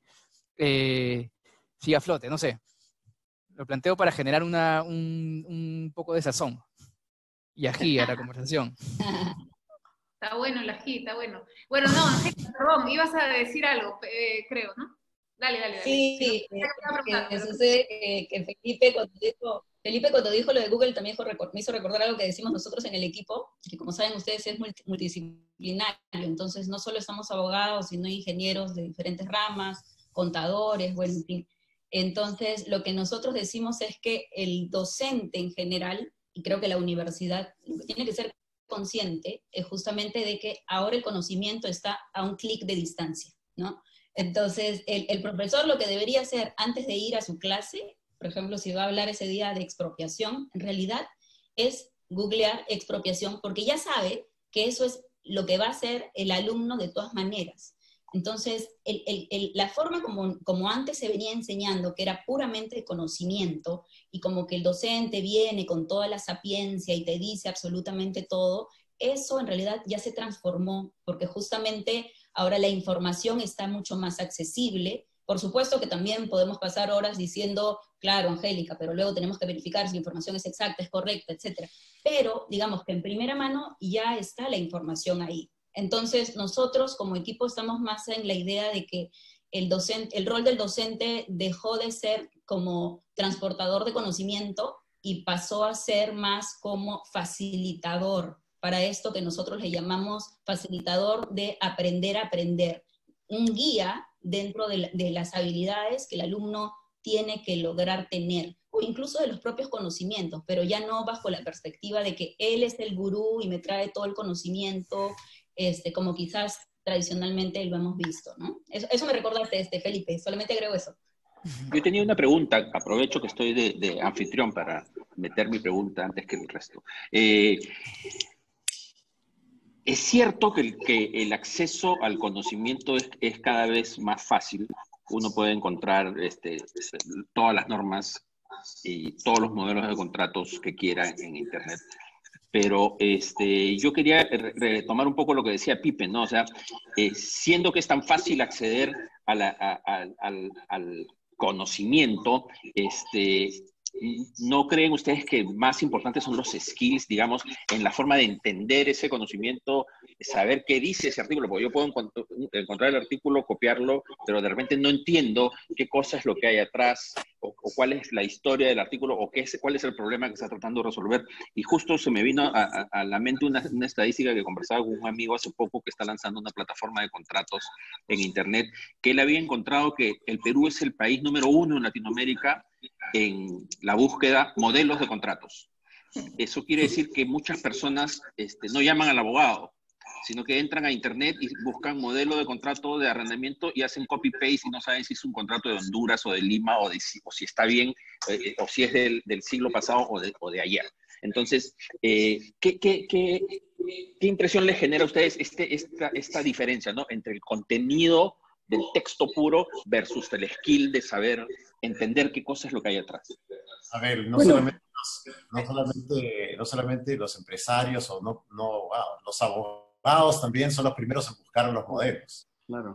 eh, sigue a flote, no sé. Lo planteo para generar una, un, un poco de sazón y ají a la conversación. Está bueno el ají, está bueno. Bueno, no, Angélica, perdón, ibas a decir algo, eh, creo, ¿no? Dale, dale, dale. Sí, Si no, eh, preguntar, que pero- sucede que, que Felipe, cuando dijo, Felipe cuando dijo lo de Google también dijo, me hizo recordar algo que decimos nosotros en el equipo, que como saben ustedes es multi- multidisciplinario, entonces no solo estamos abogados, sino ingenieros de diferentes ramas, contadores, bueno, en fin. Entonces, lo que nosotros decimos es que el docente en general, y creo que la universidad lo que tiene que ser consciente, es justamente de que ahora el conocimiento está a un clic de distancia, ¿no? Entonces, el, el profesor lo que debería hacer antes de ir a su clase, por ejemplo, si va a hablar ese día de expropiación, en realidad es googlear expropiación, porque ya sabe que eso es lo que va a hacer el alumno de todas maneras. Entonces, el, el, el, la forma como, como antes se venía enseñando, que era puramente de conocimiento, y como que el docente viene con toda la sapiencia y te dice absolutamente todo, eso en realidad ya se transformó, porque justamente ahora la información está mucho más accesible. Por supuesto que también podemos pasar horas diciendo, claro, Angélica, pero luego tenemos que verificar si la información es exacta, es correcta, etcétera. Pero digamos que en primera mano ya está la información ahí. Entonces nosotros como equipo estamos más en la idea de que el, docente, el rol del docente dejó de ser como transportador de conocimiento y pasó a ser más como facilitador para esto que nosotros le llamamos facilitador de aprender a aprender, un guía dentro de, la, de las habilidades que el alumno tiene que lograr tener, o incluso de los propios conocimientos, pero ya no bajo la perspectiva de que él es el gurú y me trae todo el conocimiento, este, como quizás tradicionalmente lo hemos visto, ¿no? Eso, eso me recordaste, este, Felipe, solamente agrego eso. Yo tenía una pregunta, aprovecho que estoy de, de anfitrión para meter mi pregunta antes que el resto. Eh, ¿Es cierto que el, que el acceso al conocimiento es, es cada vez más fácil? Uno puede encontrar este, todas las normas y todos los modelos de contratos que quiera en Internet. Pero este, yo quería retomar un poco lo que decía Pipe, ¿no? O sea, eh, siendo que es tan fácil acceder a la, a, a, al, al conocimiento, este, ¿no creen ustedes que más importantes son los skills, digamos, en la forma de entender ese conocimiento, saber qué dice ese artículo? Porque yo puedo encontrar el artículo, copiarlo, pero de repente no entiendo qué cosa es lo que hay atrás, o, o cuál es la historia del artículo, o qué es, cuál es el problema que está tratando de resolver. Y justo se me vino a, a, a la mente una, una estadística que conversaba con un amigo hace poco que está lanzando una plataforma de contratos en Internet, que él había encontrado que el Perú es el país número uno en Latinoamérica en la búsqueda modelos de contratos. Eso quiere decir que muchas personas este, no llaman al abogado, sino que entran a Internet y buscan modelo de contrato de arrendamiento y hacen copy-paste y no saben si es un contrato de Honduras o de Lima o, de, o si está bien, eh, o si es del, del siglo pasado o de, o de ayer. Entonces, eh, ¿qué, qué, qué, ¿qué impresión les genera a ustedes este, esta, esta diferencia, ¿no?, entre el contenido del texto puro versus el skill de saber entender qué cosa es lo que hay atrás? A ver, no, Bueno. solamente, los, no, solamente, no solamente los empresarios o no, no wow, los abogados también son los primeros en buscar los modelos. Claro.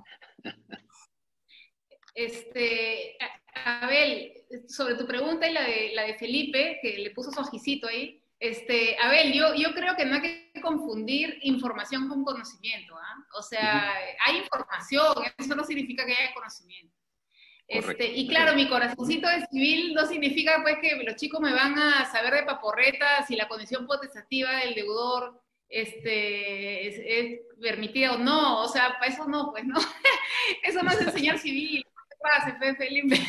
Este, Abel, sobre tu pregunta y la de, la de Felipe, que le puso su ojicito ahí, este, Abel, yo, yo creo que no hay que confundir información con conocimiento, ¿eh? O sea, hay información, eso no significa que haya conocimiento. Este, y claro, mi corazoncito de civil no significa pues que los chicos me van a saber de paporretas si la condición potestativa del deudor este, es, es permitida o no, o sea, para eso no, pues no, eso no es enseñar civil, ¿qué pasa, Felipe?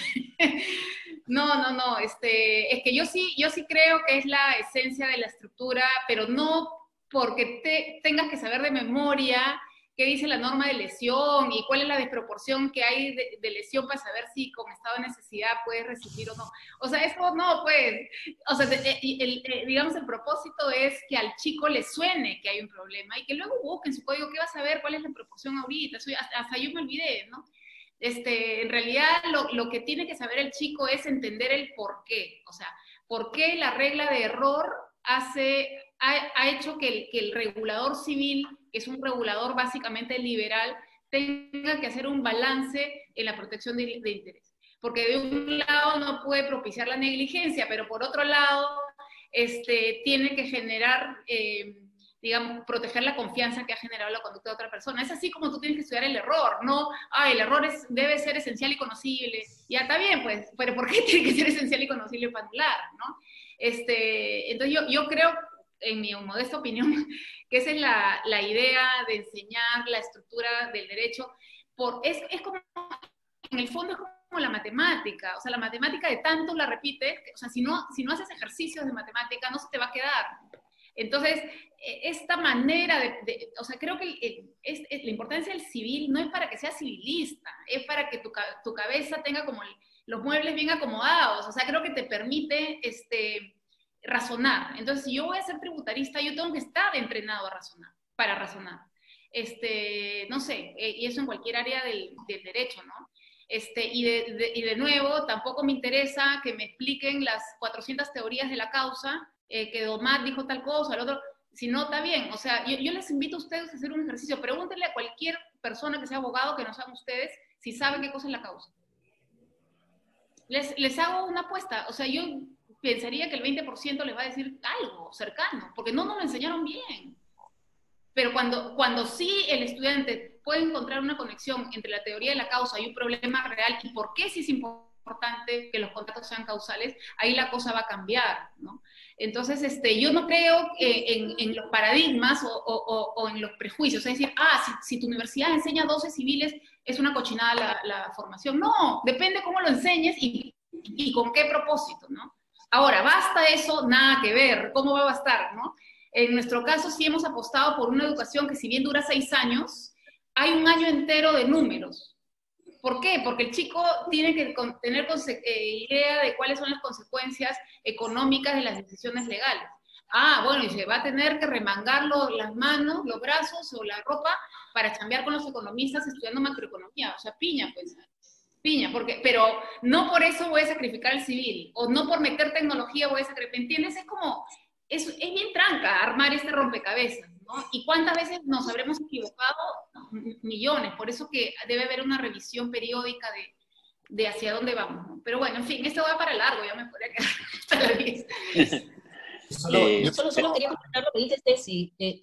No, no, no, este, es que yo sí, yo sí creo que es la esencia de la estructura, pero no porque te, tengas que saber de memoria qué dice la norma de lesión y cuál es la desproporción que hay de, de lesión para saber si con estado de necesidad puedes resistir o no. O sea, eso no, pues, o sea, el, el, el, digamos, el propósito es que al chico le suene que hay un problema y que luego busque en su código qué va a saber, cuál es la proporción ahorita. Eso, hasta, hasta yo me olvidé, ¿no? Este, en realidad, lo, lo que tiene que saber el chico es entender el por qué. O sea, por qué la regla de error hace, ha, ha hecho que el, que el regulador civil, que es un regulador básicamente liberal, tenga que hacer un balance en la protección de, de interés. Porque de un lado no puede propiciar la negligencia, pero por otro lado este, tiene que generar, eh, digamos, proteger la confianza que ha generado la conducta de otra persona. Es así como tú tienes que estudiar el error, ¿no? Ah, el error es, debe ser esencial y conocible. Ya está bien, pues, pero ¿por qué tiene que ser esencial y conocible para anular, ¿no? Este, entonces yo, yo creo, en mi modesta opinión, que esa es la, la idea de enseñar la estructura del derecho. Por, es, es como, en el fondo es como la matemática, o sea, la matemática de tanto la repites, o sea, si no, si no haces ejercicios de matemática, no se te va a quedar. Entonces, esta manera de, de o sea, creo que el, es, es, la importancia del civil no es para que seas civilista, es para que tu, tu cabeza tenga como el, los muebles bien acomodados, o sea, creo que te permite, este, razonar. Entonces, si yo voy a ser tributarista, yo tengo que estar entrenado a razonar, para razonar. Este, no sé, eh, y eso en cualquier área del, del derecho, ¿no? Este, y, de, de, y de nuevo, tampoco me interesa que me expliquen las cuatrocientas teorías de la causa, eh, que Domat dijo tal cosa, el otro, si no, está bien. O sea, yo, yo les invito a ustedes a hacer un ejercicio. Pregúntenle a cualquier persona que sea abogado, que no sean ustedes, si saben qué cosa es la causa. Les, les hago una apuesta. O sea, yo pensaría que el veinte por ciento les va a decir algo cercano, porque no nos lo enseñaron bien. Pero cuando, cuando sí el estudiante puede encontrar una conexión entre la teoría de la causa y un problema real, y por qué sí es importante que los contratos sean causales, ahí la cosa va a cambiar, ¿no? Entonces, este, yo no creo eh, en, en los paradigmas o, o, o en los prejuicios, es decir, ah, si, si tu universidad enseña doce civiles, es una cochinada la, la formación. No, depende cómo lo enseñes y, y con qué propósito, ¿no? Ahora, ¿basta eso? Nada que ver. ¿Cómo va a bastar, no? En nuestro caso sí hemos apostado por una educación que, si bien dura seis años, hay un año entero de números. ¿Por qué? Porque el chico tiene que tener eh, idea de cuáles son las consecuencias económicas de las decisiones legales. Ah, bueno, y se va a tener que remangar lo, las manos, los brazos o la ropa para chambear con los economistas estudiando macroeconomía. O sea, piña, pues. Piña, porque, pero no por eso voy a sacrificar el civil, o no por meter tecnología voy a sacrificar, ¿entiendes? Es como, es, es bien tranca armar este rompecabezas, ¿no? Y cuántas veces nos habremos equivocado, millones, por eso que debe haber una revisión periódica de, de hacia dónde vamos, ¿no? Pero bueno, en fin, esto va para largo, ya me podría quedar hasta la diez. Solo, eh, solo, solo quería comentar lo que dice Ceci. Eh,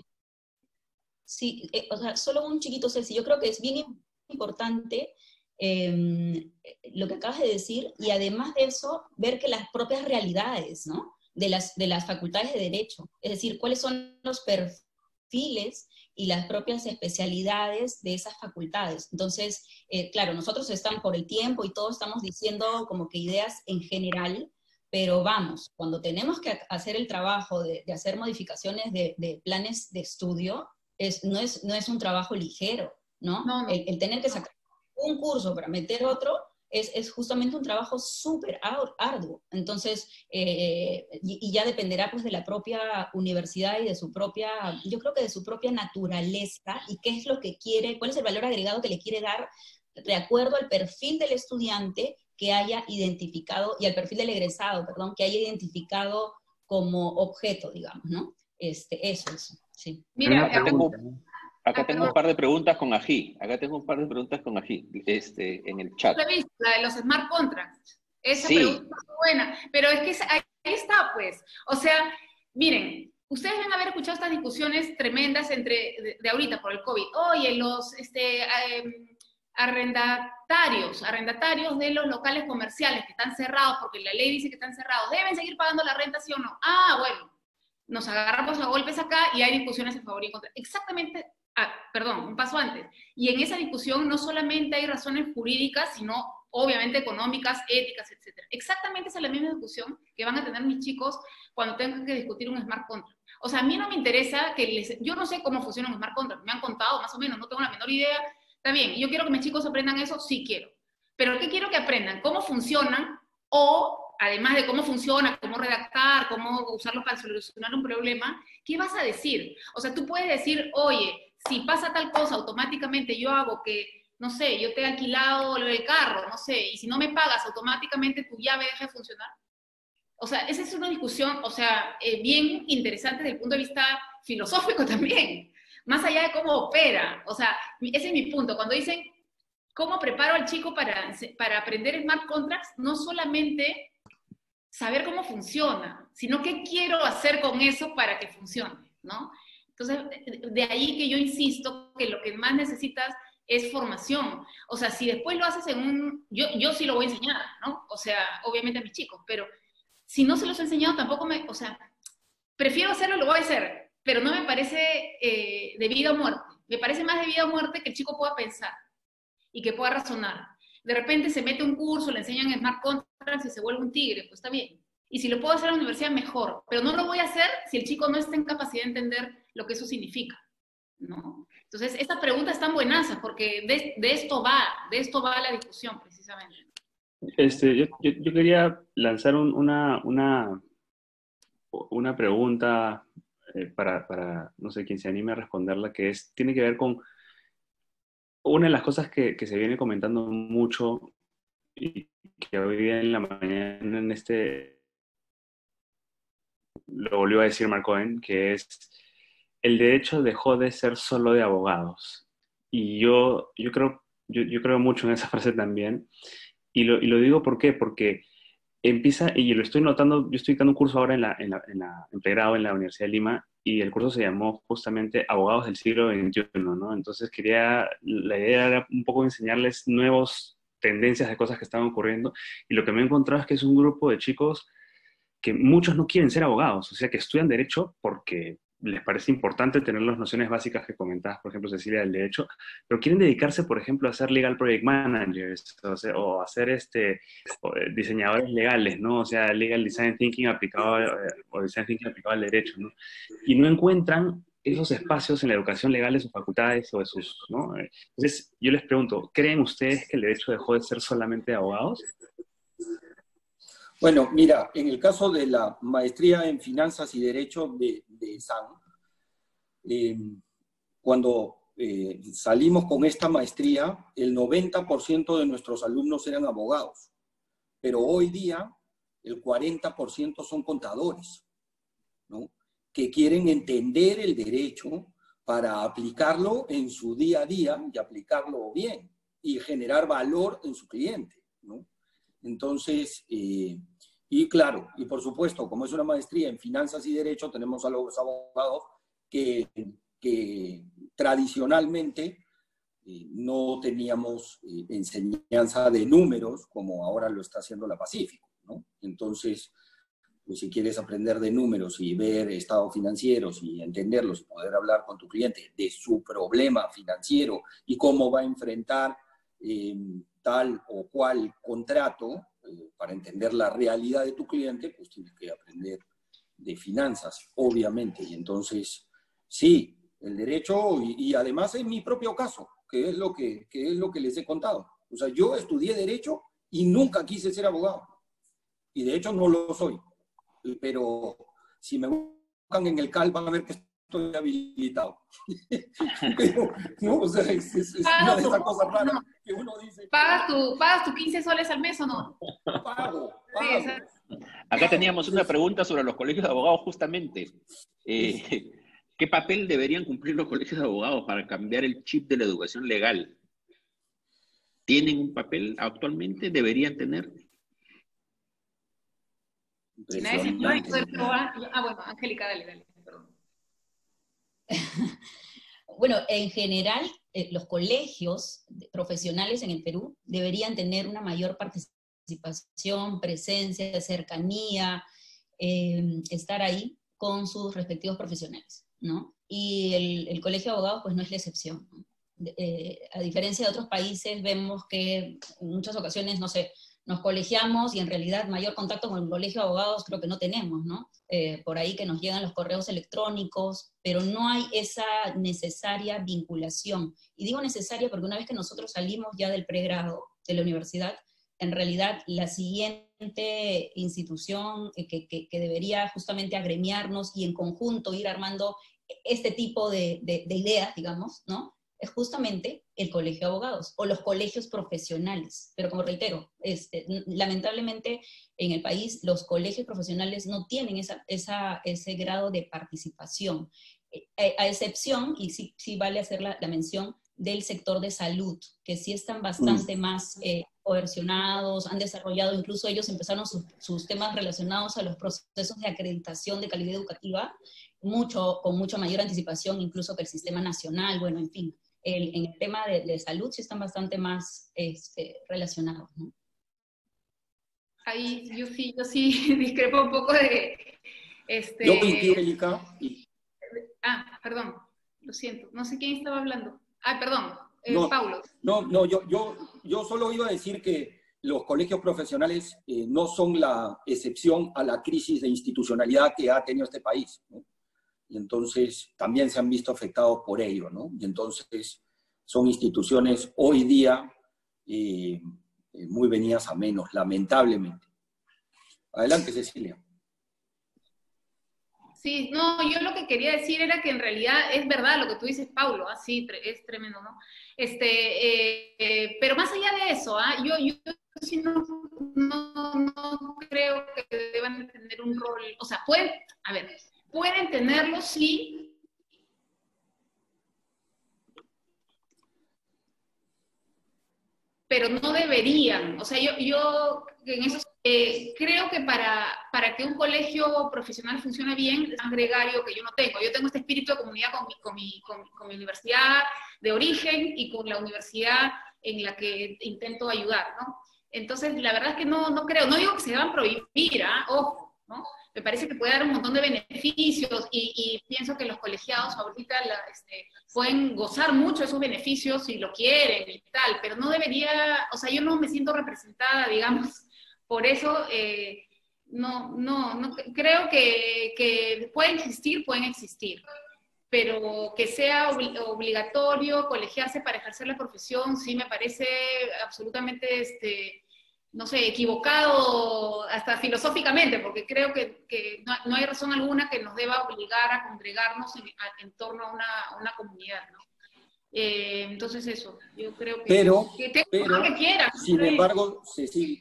sí, eh, o sea, solo un chiquito Ceci. Yo creo que es bien importante eh, lo que acabas de decir, y además de eso, ver que las propias realidades, ¿no? De las, de las facultades de Derecho, es decir, cuáles son los perfiles y las propias especialidades de esas facultades. Entonces, eh, claro, nosotros estamos por el tiempo y todos estamos diciendo como que ideas en general, pero vamos, cuando tenemos que hacer el trabajo de, de hacer modificaciones de, de planes de estudio, es, no, es, no es un trabajo ligero, ¿no? No, no. El, el tener que sacar un curso para meter otro es, es justamente un trabajo súper arduo. Entonces, eh, y, y ya dependerá pues de la propia universidad y de su propia, yo creo que de su propia naturaleza y qué es lo que quiere, cuál es el valor agregado que le quiere dar de acuerdo al perfil del estudiante que haya identificado, y al perfil del egresado, perdón, que haya identificado como objeto, digamos, ¿no? Este, eso, eso, sí. Mira, acá tengo, acá tengo un par de preguntas con Ají, acá tengo un par de preguntas con Ají, este, en el chat. La de los smart contracts, esa sí. pregunta es muy buena, pero es que ahí está, pues, o sea, miren, ustedes deben haber escuchado estas discusiones tremendas entre, de, de ahorita por el COVID, oye, los, este, eh, arrendatarios, arrendatarios de los locales comerciales que están cerrados, porque la ley dice que están cerrados, ¿deben seguir pagando la renta, sí o no? Ah, bueno, nos agarramos a golpes acá y hay discusiones en favor y en contra. Exactamente, ah, perdón, un paso antes. Y en esa discusión no solamente hay razones jurídicas, sino obviamente económicas, éticas, etcétera. Exactamente esa es la misma discusión que van a tener mis chicos cuando tengan que discutir un smart contract. O sea, a mí no me interesa que les... Yo no sé cómo funciona un smart contract, me han contado más o menos, no tengo la menor idea. Está bien, yo quiero que mis chicos aprendan eso, sí quiero. Pero ¿qué quiero que aprendan? ¿Cómo funcionan? O, además de cómo funciona, cómo redactar, cómo usarlo para solucionar un problema, ¿qué vas a decir? O sea, tú puedes decir, oye, si pasa tal cosa, automáticamente yo hago que, no sé, yo te he alquilado el carro, no sé, y si no me pagas, automáticamente tu llave deja de funcionar. O sea, esa es una discusión, o sea, eh, bien interesante desde el punto de vista filosófico también. Más allá de cómo opera, o sea, ese es mi punto. Cuando dicen, ¿cómo preparo al chico para, para aprender Smart Contracts? No solamente saber cómo funciona, sino qué quiero hacer con eso para que funcione, ¿no? Entonces, de ahí que yo insisto que lo que más necesitas es formación. O sea, si después lo haces en un... Yo, yo sí lo voy a enseñar, ¿no? O sea, obviamente a mis chicos, pero si no se los he enseñado, tampoco me... O sea, prefiero hacerlo, lo voy a hacer, pero no me parece eh, de vida o muerte. Me parece más de vida o muerte que el chico pueda pensar y que pueda razonar. De repente se mete un curso, le enseñan Smart Contracts y se vuelve un tigre, pues está bien. Y si lo puedo hacer en la universidad, mejor. Pero no lo voy a hacer si el chico no está en capacidad de entender lo que eso significa, ¿no? Entonces, estas preguntas están buenazas porque de, de esto va, de esto va la discusión, precisamente. Este, yo, yo, yo quería lanzar un, una, una, una pregunta eh, para, para, no sé, quien se anime a responderla, que es, tiene que ver con una de las cosas que, que se viene comentando mucho y que hoy día en la mañana en este lo volvió a decir Mark Cohen, que es el derecho dejó de ser solo de abogados. Y yo, yo, creo, yo, yo creo mucho en esa frase también. Y lo, y lo digo ¿por qué? Porque empieza, y lo estoy notando, yo estoy dando un curso ahora en, la, en, la, en, la, en pregrado en la Universidad de Lima, y el curso se llamó justamente Abogados del siglo veintiuno, ¿no? Entonces quería, la idea era un poco enseñarles nuevas tendencias de cosas que estaban ocurriendo, y lo que me he encontrado es que es un grupo de chicos que muchos no quieren ser abogados, o sea, que estudian Derecho porque les parece importante tener las nociones básicas que comentabas, por ejemplo, Cecilia, del derecho, pero quieren dedicarse, por ejemplo, a ser legal project managers, o, sea, o a ser este, o, eh, diseñadores legales, ¿no? O sea, legal design thinking aplicado, eh, o design thinking aplicado al derecho, ¿no? Y no encuentran esos espacios en la educación legal de sus facultades o de sus, ¿no? Entonces, yo les pregunto, ¿creen ustedes que el derecho dejó de ser solamente de abogados? Bueno, mira, en el caso de la maestría en Finanzas y Derecho de, de S A N, eh, cuando eh, salimos con esta maestría, el noventa por ciento de nuestros alumnos eran abogados, pero hoy día el cuarenta por ciento son contadores, ¿no? Que quieren entender el derecho para aplicarlo en su día a día y aplicarlo bien y generar valor en su cliente, ¿no? Entonces, eh, y claro, y por supuesto, como es una maestría en Finanzas y Derecho, tenemos a los abogados que, que tradicionalmente eh, no teníamos eh, enseñanza de números como ahora lo está haciendo la Pacífico, ¿no? Entonces, pues si quieres aprender de números y ver estados financieros y entenderlos y poder hablar con tu cliente de su problema financiero y cómo va a enfrentar eh, tal o cual contrato eh, para entender la realidad de tu cliente, pues tienes que aprender de finanzas, obviamente. Y entonces, sí, el derecho, y, y además en mi propio caso, que es, lo que, que es lo que les he contado. O sea, yo estudié Derecho y nunca quise ser abogado. Y de hecho no lo soy. Pero si me buscan en el C A L van a ver que estoy habilitado. Pero, no, o sea, es, es, es una de esas cosas raras no. que uno dice. ¿Pagas tu, ¿Pagas tu quince soles al mes o no? Pago, pago. Sí, acá teníamos una pregunta sobre los colegios de abogados justamente. Eh, ¿Qué papel deberían cumplir los colegios de abogados para cambiar el chip de la educación legal? ¿Tienen un papel actualmente? ¿Deberían tener? Ah, bueno, Angélica, dale, dale. Perdón. Bueno, en general, eh, los colegios profesionales en el Perú deberían tener una mayor participación, presencia, cercanía, eh, estar ahí con sus respectivos profesionales, ¿no? Y el, el Colegio de Abogados, pues no es la excepción, ¿no? Eh, a diferencia de otros países, vemos que en muchas ocasiones, no sé, nos colegiamos y en realidad mayor contacto con el colegio de abogados creo que no tenemos, ¿no? Eh, por ahí que nos llegan los correos electrónicos, pero no hay esa necesaria vinculación. Y digo necesaria porque una vez que nosotros salimos ya del pregrado de la universidad, en realidad la siguiente institución que, que, que debería justamente agremiarnos y en conjunto ir armando este tipo de, de, de ideas, digamos, ¿no? Es justamente el colegio de abogados o los colegios profesionales. Pero como reitero, este, lamentablemente en el país los colegios profesionales no tienen esa, esa, ese grado de participación, a, a excepción, y sí, sí vale hacer la, la mención, del sector de salud, que sí están bastante mm. más eh, coercionados, han desarrollado, incluso ellos empezaron sus, sus temas relacionados a los procesos de acreditación de calidad educativa, mucho, con mucha mayor anticipación incluso que el sistema nacional, bueno, en fin. El, en el tema de, de salud sí están bastante más este, relacionados, ¿no? Ahí yo sí, yo sí discrepo un poco de... Este... Yo coincido, Angélica. Ah, perdón, lo siento, no sé quién estaba hablando. Ah, perdón, eh, no, Paulo. No, no, yo, yo, yo solo iba a decir que los colegios profesionales eh, no son la excepción a la crisis de institucionalidad que ha tenido este país, ¿no? Y entonces también se han visto afectados por ello, ¿no? Y entonces son instituciones hoy día eh, muy venidas a menos, lamentablemente. Adelante, Cecilia. Sí, no, yo lo que quería decir era que en realidad es verdad lo que tú dices, Paulo, así ¿ah? Es tremendo, ¿no? Este, eh, eh, pero más allá de eso, ¿ah? yo, yo sí no, no, no creo que deban tener un rol, o sea, pueden, a ver, pueden tenerlo, sí, pero no deberían. O sea, yo, yo en eso eh, creo que para, para que un colegio profesional funcione bien, es un gregario que yo no tengo. Yo tengo este espíritu de comunidad con mi, con mi, con, con mi universidad de origen y con la universidad en la que intento ayudar, ¿no? Entonces, la verdad es que no, no creo, no digo que se deban prohibir, ¿ah? Ojo, ¿no? Me parece que puede dar un montón de beneficios y, y pienso que los colegiados ahorita la, este, pueden gozar mucho de esos beneficios si lo quieren y tal, pero no debería, o sea, yo no me siento representada, digamos, por eso eh, no, no, no, creo que, que pueden existir, pueden existir, pero que sea obli obligatorio colegiarse para ejercer la profesión, sí me parece absolutamente, este, no sé, equivocado hasta filosóficamente, porque creo que, que no, no hay razón alguna que nos deba obligar a congregarnos en, a, en torno a una, a una comunidad, ¿no? Eh, entonces eso, yo creo que... Pero, que tenga pero lo que quiera, sin embargo, Cecilia,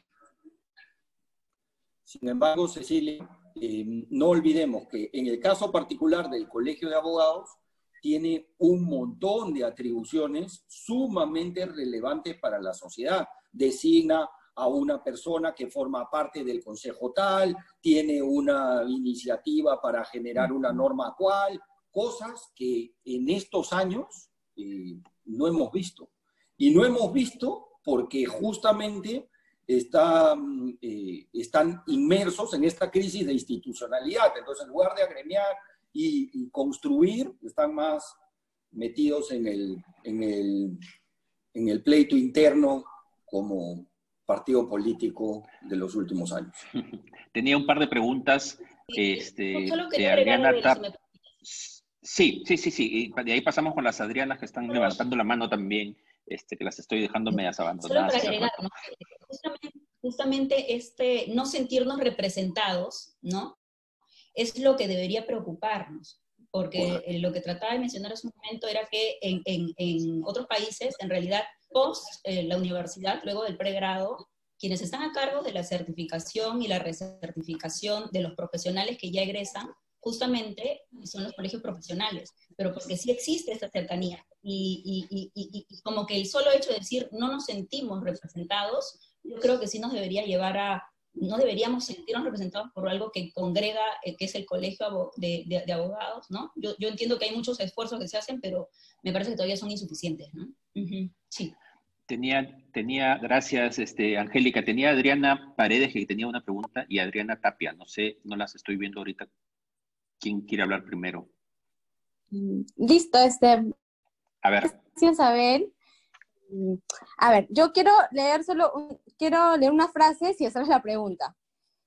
sin embargo, Cecilia, eh, no olvidemos que en el caso particular del Colegio de Abogados, tiene un montón de atribuciones sumamente relevantes para la sociedad. Designa a una persona que forma parte del consejo tal, tiene una iniciativa para generar una norma cual, cosas que en estos años eh, no hemos visto. Y no hemos visto porque justamente está, eh, están inmersos en esta crisis de institucionalidad. Entonces, en lugar de agremiar y, y construir, están más metidos en el, en el, en el pleito interno como partido político de los últimos años. Tenía un par de preguntas este, Solo de quería agregar, Adriana Abel, Tap. si me... Sí, sí, sí, sí. Y de ahí pasamos con las Adrianas que están levantando la mano también, este, que las estoy dejando medias Solo abandonadas. para hace agregar, rato. ¿no? Justamente, justamente este no sentirnos representados, ¿no? Es lo que debería preocuparnos, porque eh, lo que trataba de mencionar hace un momento era que en, en, en otros países, en realidad, post eh, la universidad, luego del pregrado, quienes están a cargo de la certificación y la recertificación de los profesionales que ya egresan, justamente son los colegios profesionales, pero porque sí existe esta cercanía, y, y, y, y como que el solo hecho de decir no nos sentimos representados, yo creo que sí nos debería llevar a, no deberíamos sentirnos representados por algo que congrega, eh, que es el colegio de, de, de abogados, ¿no? Yo, yo entiendo que hay muchos esfuerzos que se hacen, pero me parece que todavía son insuficientes, ¿no? Uh-huh. Sí. Tenía, tenía, gracias, este, Angélica, tenía Adriana Paredes que tenía una pregunta y Adriana Tapia, no sé, no las estoy viendo ahorita. ¿Quién quiere hablar primero? Listo, este. A ver. Gracias, Abel. A ver, yo quiero leer solo, un, quiero leer una frase y hacerles la pregunta.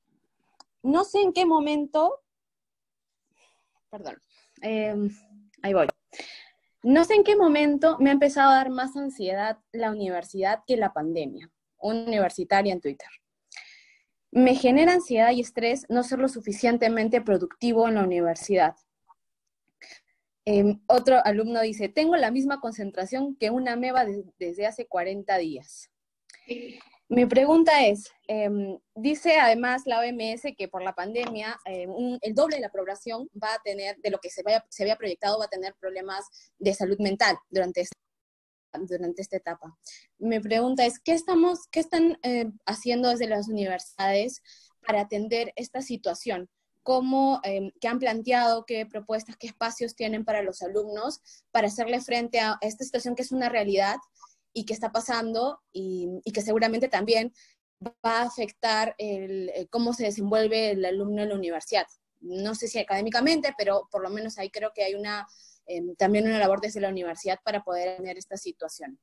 No sé en qué momento, perdón, eh, ahí voy. No sé en qué momento me ha empezado a dar más ansiedad la universidad que la pandemia, una universitaria en Twitter. Me genera ansiedad y estrés no ser lo suficientemente productivo en la universidad. Eh, otro alumno dice, tengo la misma concentración que una ameba de, desde hace cuarenta días. Sí. Mi pregunta es, eh, dice además la O M S que por la pandemia eh, un, el doble de la población va a tener, de lo que se, vaya, se había proyectado, va a tener problemas de salud mental durante esta, durante esta etapa. Mi pregunta es, ¿qué, estamos, qué están eh, haciendo desde las universidades para atender esta situación? ¿Cómo, eh, qué han planteado, qué propuestas, qué espacios tienen para los alumnos para hacerle frente a esta situación que es una realidad y que está pasando y, y que seguramente también va a afectar el, el cómo se desenvuelve el alumno en la universidad? No sé si académicamente, pero por lo menos ahí creo que hay una, eh, también una labor desde la universidad para poder tener esta situación.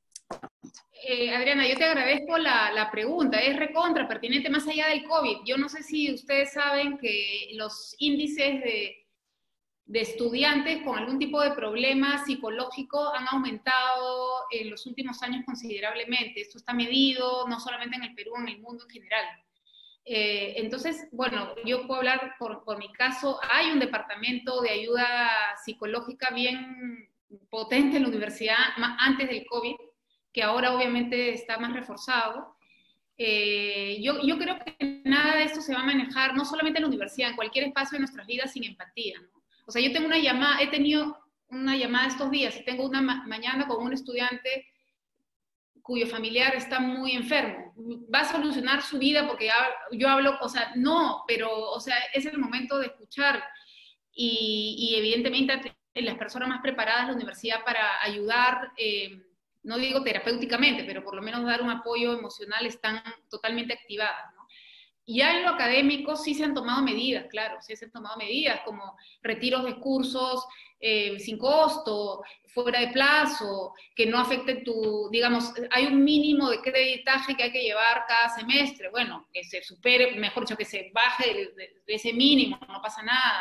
Eh, Adriana, yo te agradezco la, la pregunta, es recontra pertinente más allá del COVID. Yo no sé si ustedes saben que los índices de, de estudiantes con algún tipo de problema psicológico han aumentado en los últimos años considerablemente. Esto está medido no solamente en el Perú, en el mundo en general. Eh, entonces, bueno, yo puedo hablar por, por mi caso. Hay un departamento de ayuda psicológica bien potente en la universidad antes del COVID, que ahora obviamente está más reforzado. Eh, yo, yo creo que nada de esto se va a manejar, no solamente en la universidad, en cualquier espacio de nuestras vidas sin empatía, ¿no? O sea, yo tengo una llamada, he tenido una llamada estos días y tengo una ma mañana con un estudiante cuyo familiar está muy enfermo. ¿Va a solucionar su vida porque yo hablo? O sea, no, pero, o sea, es el momento de escuchar y, y evidentemente las personas más preparadas de la universidad para ayudar, eh, no digo terapéuticamente, pero por lo menos dar un apoyo emocional, están totalmente activadas, ¿no? Ya en lo académico sí se han tomado medidas, claro, sí se han tomado medidas como retiros de cursos eh, sin costo, fuera de plazo, que no afecten tu, digamos, hay un mínimo de creditaje que hay que llevar cada semestre, bueno, que se supere, mejor dicho, que se baje de, de, de ese mínimo, no pasa nada.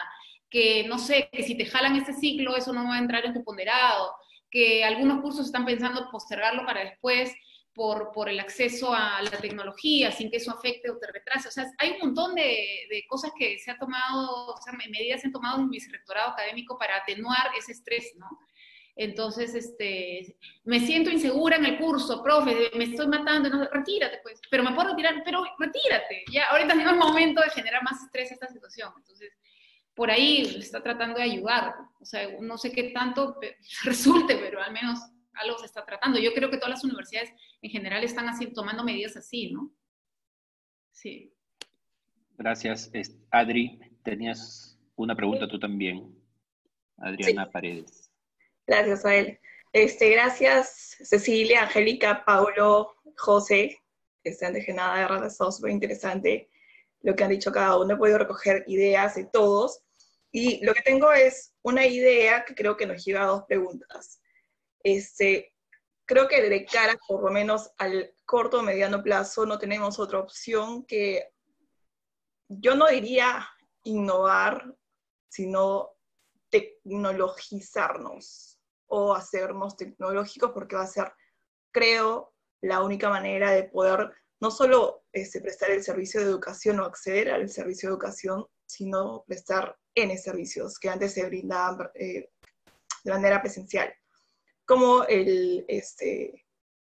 que no sé, que si te jalan este ciclo, eso no va a entrar en tu ponderado, que algunos cursos están pensando postergarlo para después por, por el acceso a la tecnología, sin que eso afecte o te retrase. O sea, hay un montón de, de cosas que se ha tomado, o sea, medidas se han tomado en mi vicerrectorado académico para atenuar ese estrés, ¿no? Entonces, este, me siento insegura en el curso, profe, me estoy matando, no, retírate, pues. Pero me puedo retirar, pero retírate. Ya, ahorita no es el momento de generar más estrés a esta situación. Entonces, por ahí está tratando de ayudar. O sea, no sé qué tanto resulte, pero al menos algo se está tratando. Yo creo que todas las universidades en general están así, tomando medidas así, ¿no? Sí. Gracias. Adri, tenías una pregunta tú también. Adriana sí. Paredes. Gracias a él. Este, gracias, Cecilia, Angélica, Paulo, José. Este, antes que nada, de verdad, ha estado súper interesante lo que han dicho cada uno. He podido recoger ideas de todos. Y lo que tengo es una idea que creo que nos lleva a dos preguntas. Este, creo que de cara, por lo menos al corto o mediano plazo, no tenemos otra opción que, yo no diría innovar, sino tecnologizarnos o hacernos tecnológicos, porque va a ser, creo, la única manera de poder no solo este, prestar el servicio de educación o acceder al servicio de educación, sino prestar N servicios que antes se brindaban eh, de manera presencial, como el, este,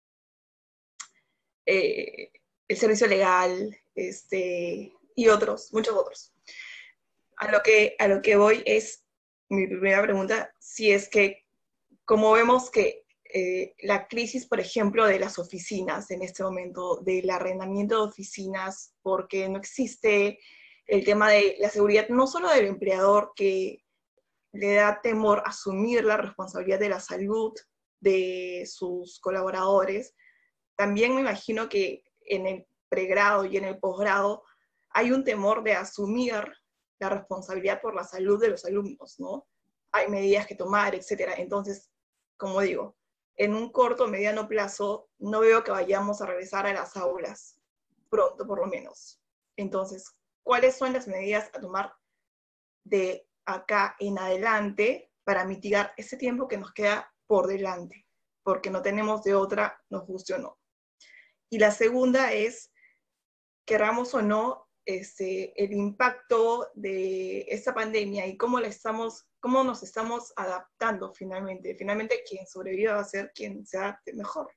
eh, el servicio legal este, y otros, muchos otros. A lo, que, a lo que voy es, mi primera pregunta, si es que, como vemos que eh, la crisis, por ejemplo, de las oficinas en este momento, del arrendamiento de oficinas, porque no existe el tema de la seguridad, no solo del empleador que le da temor asumir la responsabilidad de la salud de sus colaboradores, también me imagino que en el pregrado y en el posgrado hay un temor de asumir la responsabilidad por la salud de los alumnos, ¿no? Hay medidas que tomar, etcétera. Entonces, como digo, en un corto o mediano plazo, no veo que vayamos a regresar a las aulas, pronto por lo menos. Entonces, ¿cuáles son las medidas a tomar de acá en adelante para mitigar ese tiempo que nos queda por delante? Porque no tenemos de otra, nos guste o no. Y la segunda es, querramos o no, este, el impacto de esta pandemia y cómo la estamos, cómo nos estamos adaptando finalmente. Finalmente, quien sobreviva va a ser quien se adapte mejor.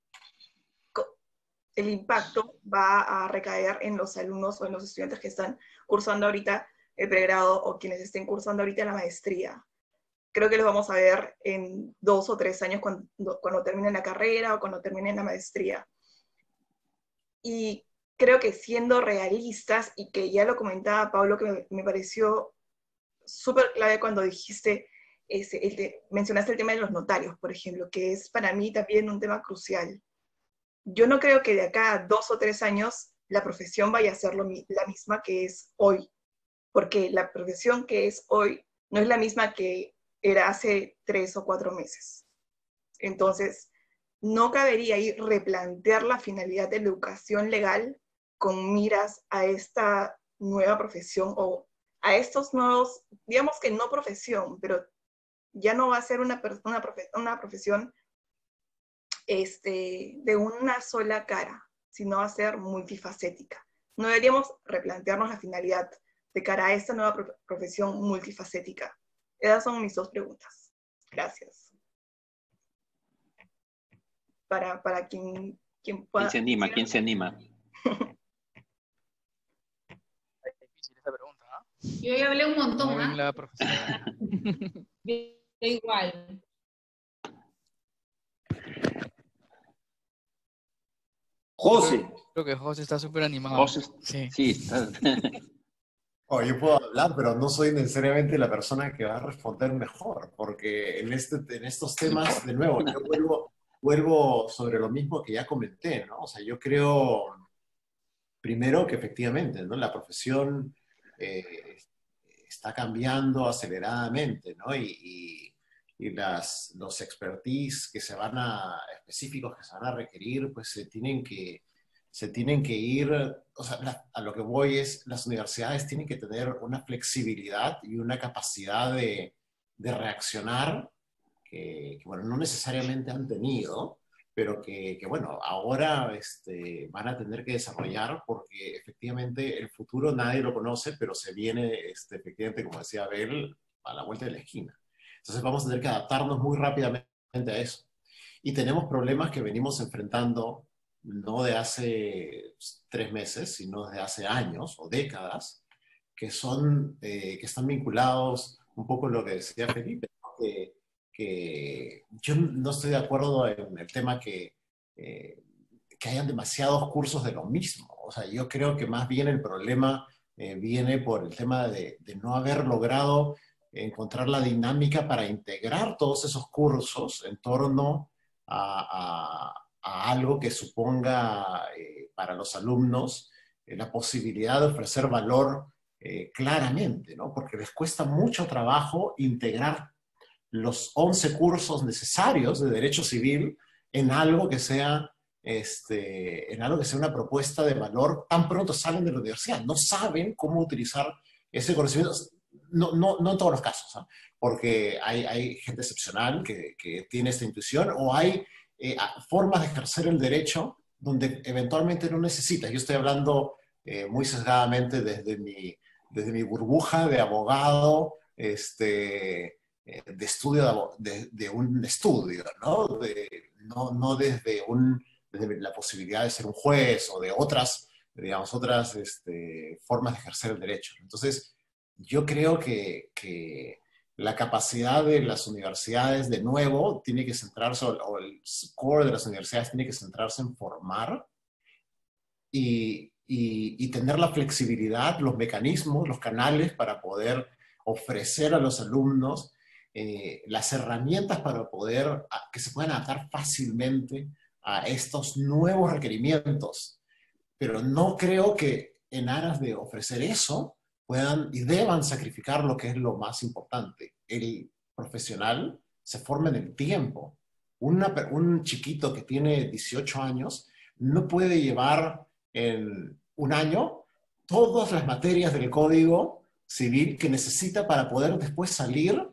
El impacto va a recaer en los alumnos o en los estudiantes que están cursando ahorita el pregrado o quienes estén cursando ahorita la maestría. Creo que los vamos a ver en dos o tres años cuando, cuando terminen la carrera o cuando terminen la maestría. Y creo que siendo realistas, y que ya lo comentaba Pablo, que me, me pareció súper clave cuando dijiste, ese, el de, mencionaste el tema de los notarios, por ejemplo, que es para mí también un tema crucial. Yo no creo que de acá a dos o tres años la profesión vaya a ser lo, la misma que es hoy, porque la profesión que es hoy no es la misma que era hace tres o cuatro meses. Entonces, no cabería ahí replantear la finalidad de la educación legal con miras a esta nueva profesión o a estos nuevos, digamos que no profesión, pero ya no va a ser una, una, profe, una profesión este, de una sola cara, sino va a ser multifacética. No deberíamos replantearnos la finalidad de cara a esta nueva pro profesión multifacética. Esas son mis dos preguntas. Gracias. Para, para quien, quien pueda... ¿Quién se anima? ¿Quién se anima? Es difícil esa pregunta, ¿no? Yo ya hablé un montón, ¿ah? La profesora. Igual. José. Creo, creo que José está súper animado. José, sí. sí está. Oh, yo puedo hablar, pero no soy necesariamente la persona que va a responder mejor, porque en, este, en estos temas, de nuevo, yo vuelvo, vuelvo sobre lo mismo que ya comenté, ¿no? O sea, yo creo, primero, que efectivamente, ¿no? La profesión eh, está cambiando aceleradamente, ¿no? Y, y, y las, los expertise que se van a, específicos que se van a requerir, pues se tienen que, se tienen que ir, o sea, la, a lo que voy es, las universidades tienen que tener una flexibilidad y una capacidad de, de reaccionar que, que, bueno, no necesariamente han tenido, pero que, que bueno, ahora este, van a tener que desarrollar porque efectivamente el futuro nadie lo conoce, pero se viene, este, efectivamente, como decía Abel, a la vuelta de la esquina. Entonces vamos a tener que adaptarnos muy rápidamente a eso. Y tenemos problemas que venimos enfrentando no de hace tres meses, sino de hace años o décadas, que, son, eh, que están vinculados un poco en lo que decía Felipe, ¿no? que, que yo no estoy de acuerdo en el tema que, eh, que hayan demasiados cursos de lo mismo. O sea, yo creo que más bien el problema eh, viene por el tema de, de no haber logrado encontrar la dinámica para integrar todos esos cursos en torno a, a, a algo que suponga eh, para los alumnos eh, la posibilidad de ofrecer valor eh, claramente, ¿no? Porque les cuesta mucho trabajo integrar los once cursos necesarios de Derecho Civil en algo que sea, este, en algo que sea una propuesta de valor tan pronto salen de la universidad. No saben cómo utilizar ese conocimiento. No, no, no en todos los casos, ¿eh? Porque hay, hay gente excepcional que, que tiene esta intuición, o hay eh, formas de ejercer el derecho donde eventualmente no necesitas. Yo estoy hablando eh, muy sesgadamente desde mi, desde mi burbuja de abogado, este, eh, de estudio, de, de, de un estudio, ¿no? De, no, no desde, un, desde la posibilidad de ser un juez o de otras, digamos, otras este, formas de ejercer el derecho. Entonces, yo creo que, que la capacidad de las universidades, de nuevo, tiene que centrarse, o el core de las universidades tiene que centrarse en formar y, y, y tener la flexibilidad, los mecanismos, los canales para poder ofrecer a los alumnos eh, las herramientas para poder, a, que se puedan adaptar fácilmente a estos nuevos requerimientos. Pero no creo que en aras de ofrecer eso, puedan y deban sacrificar lo que es lo más importante. El profesional se forma en el tiempo. Una, un chiquito que tiene dieciocho años no puede llevar en un año todas las materias del Código Civil que necesita para poder después salir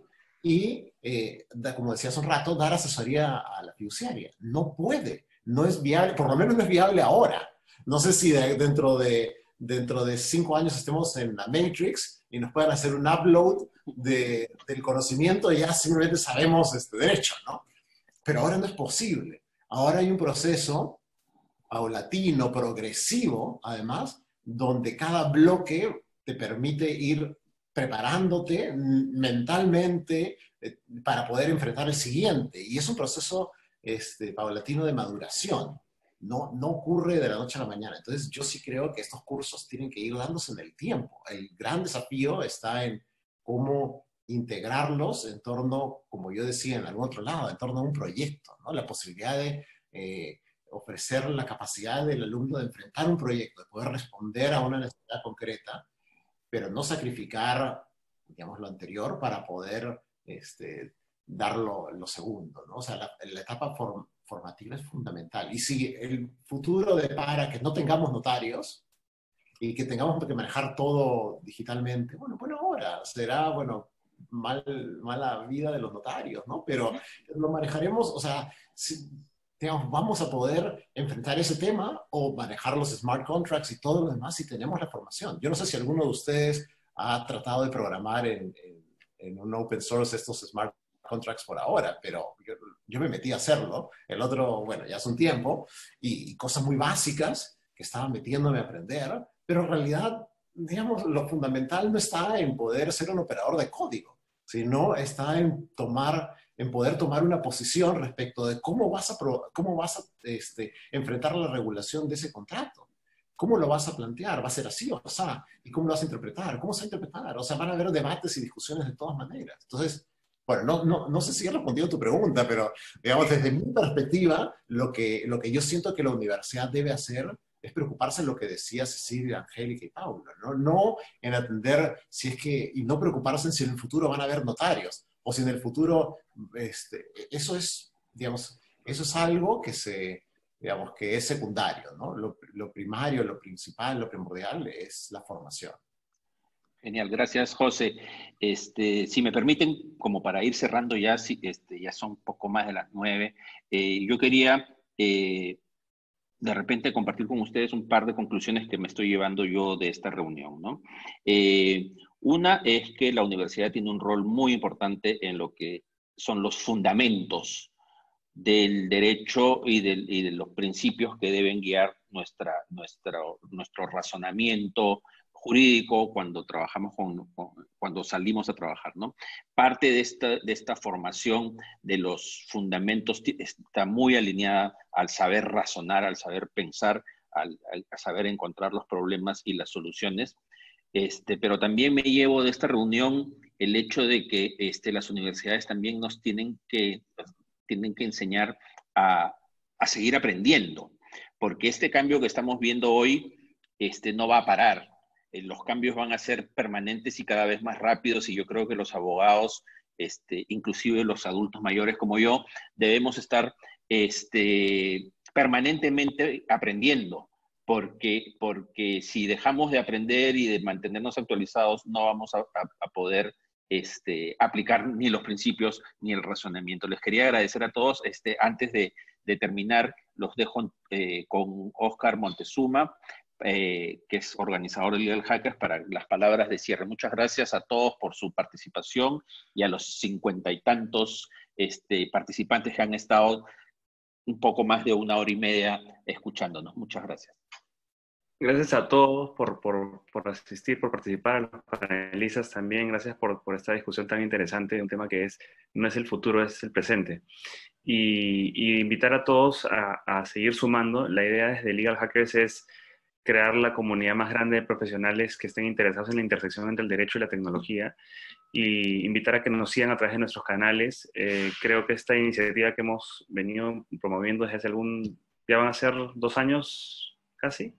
y, eh, da, como decía hace un rato, dar asesoría a la fiduciaria. No puede, no es viable, por lo menos no es viable ahora. No sé si de, dentro de dentro de cinco años estemos en la Matrix y nos puedan hacer un upload de, del conocimiento y ya simplemente sabemos este derecho, ¿no? Pero ahora no es posible. Ahora hay un proceso paulatino, progresivo, además, donde cada bloque te permite ir preparándote mentalmente eh, para poder enfrentar el siguiente. Y es un proceso este, paulatino de maduración. No, no ocurre de la noche a la mañana. Entonces yo sí creo que estos cursos tienen que ir dándose en el tiempo. El gran desafío está en cómo integrarlos en torno, como yo decía en algún otro lado, en torno a un proyecto, ¿no? La posibilidad de eh, ofrecer la capacidad del alumno de enfrentar un proyecto, de poder responder a una necesidad concreta, pero no sacrificar, digamos, lo anterior para poder este, dar lo, lo segundo, ¿no? O sea, la, la etapa form, formativa es fundamental. Y si el futuro depara que no tengamos notarios y que tengamos que manejar todo digitalmente, bueno, bueno, ahora será, bueno, mal, mala vida de los notarios, ¿no? Pero lo manejaremos, o sea, si, digamos, vamos a poder enfrentar ese tema o manejar los smart contracts y todo lo demás si tenemos la formación. Yo no sé si alguno de ustedes ha tratado de programar en, en, en un open source estos smart contracts por ahora, pero yo, yo me metí a hacerlo, el otro, bueno, ya hace un tiempo, y, y cosas muy básicas que estaba metiéndome a aprender, pero en realidad, digamos, lo fundamental no está en poder ser un operador de código, sino está en tomar, en poder tomar una posición respecto de cómo vas a, pro, cómo vas a este, enfrentar la regulación de ese contrato. ¿Cómo lo vas a plantear? ¿Va a ser así o así? ¿Y cómo lo vas a interpretar? ¿Cómo se va a interpretar? O sea, van a haber debates y discusiones de todas maneras. Entonces, bueno, no, no, no sé si he respondido a tu pregunta, pero digamos, desde mi perspectiva, lo que, lo que yo siento que la universidad debe hacer es preocuparse en lo que decía Cecilia, Angélica y Paula, ¿no? No en atender si es que, y no preocuparse en si en el futuro van a haber notarios, o si en el futuro, este, eso es, digamos, eso es algo que se, digamos que es secundario, ¿no? Lo, lo primario, lo principal, lo primordial es la formación. Genial, gracias José. Este, si me permiten, como para ir cerrando ya, si, este, ya son un poco más de las nueve, eh, yo quería eh, de repente compartir con ustedes un par de conclusiones que me estoy llevando yo de esta reunión, ¿no? Eh, una es que la universidad tiene un rol muy importante en lo que son los fundamentos del derecho y, del, y de los principios que deben guiar nuestra, nuestra, nuestro razonamiento jurídico cuando trabajamos con, con, cuando salimos a trabajar, ¿no? Parte de esta, de esta formación de los fundamentos está muy alineada al saber razonar, al saber pensar, al, al a saber encontrar los problemas y las soluciones. Este, pero también me llevo de esta reunión el hecho de que este, las universidades también nos tienen que, tienen que enseñar a, a seguir aprendiendo, porque este cambio que estamos viendo hoy este, no va a parar. Los cambios van a ser permanentes y cada vez más rápidos, y yo creo que los abogados, este, inclusive los adultos mayores como yo, debemos estar este, permanentemente aprendiendo, porque, porque si dejamos de aprender y de mantenernos actualizados, no vamos a, a, a poder este, aplicar ni los principios ni el razonamiento. Les quería agradecer a todos. Este, antes de, de terminar, los dejo eh, con Oscar Montezuma, Eh, que es organizador de Legal Hackers, para las palabras de cierre. Muchas gracias a todos por su participación y a los cincuenta y tantos este, participantes que han estado un poco más de una hora y media escuchándonos. Muchas gracias. Gracias a todos por, por, por asistir, por participar, a los panelistas también. Gracias por, por esta discusión tan interesante de un tema que es, no es el futuro, es el presente. Y, y invitar a todos a, a seguir sumando. La idea desde Legal Hackers es crear la comunidad más grande de profesionales que estén interesados en la intersección entre el derecho y la tecnología, y invitar a que nos sigan a través de nuestros canales. Eh, creo que esta iniciativa que hemos venido promoviendo desde hace algún, ya van a ser dos años casi,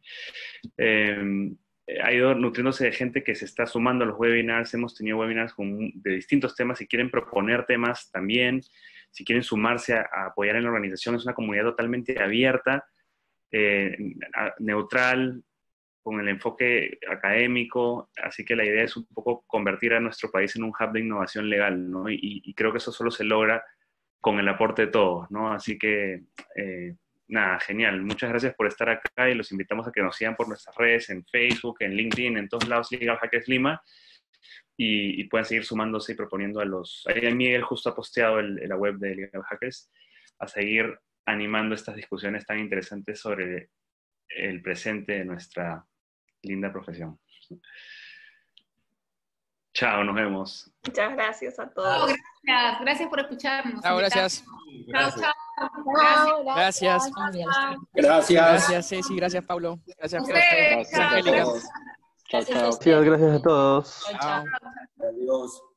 eh, ha ido nutriéndose de gente que se está sumando a los webinars. Hemos tenido webinars con, de distintos temas. Si quieren proponer temas también, si quieren sumarse a, a apoyar en la organización, es una comunidad totalmente abierta, Eh, neutral, con el enfoque académico, así que la idea es un poco convertir a nuestro país en un hub de innovación legal, ¿no? Y, y creo que eso solo se logra con el aporte de todos, ¿no? Así que, eh, nada, genial. Muchas gracias por estar acá y los invitamos a que nos sigan por nuestras redes, en Facebook, en LinkedIn, en todos lados, Legal Hackers Lima, y, y pueden seguir sumándose y proponiendo a los... Ahí Miguel justo ha posteado el, la web de Legal Hackers, a seguir animando estas discusiones tan interesantes sobre el presente de nuestra linda profesión. Chao, nos vemos. Muchas gracias a todos. Oh, gracias, gracias por escucharnos. Chao, gracias. Chao, chao. Gracias. Gracias. Gracias. Gracias, Ceci. Gracias, Pablo. Gracias, Ustedes, Gracias, chao. Angélica. Gracias a Chao, ustedes. gracias a todos. Chao, chao. Chao. Adiós.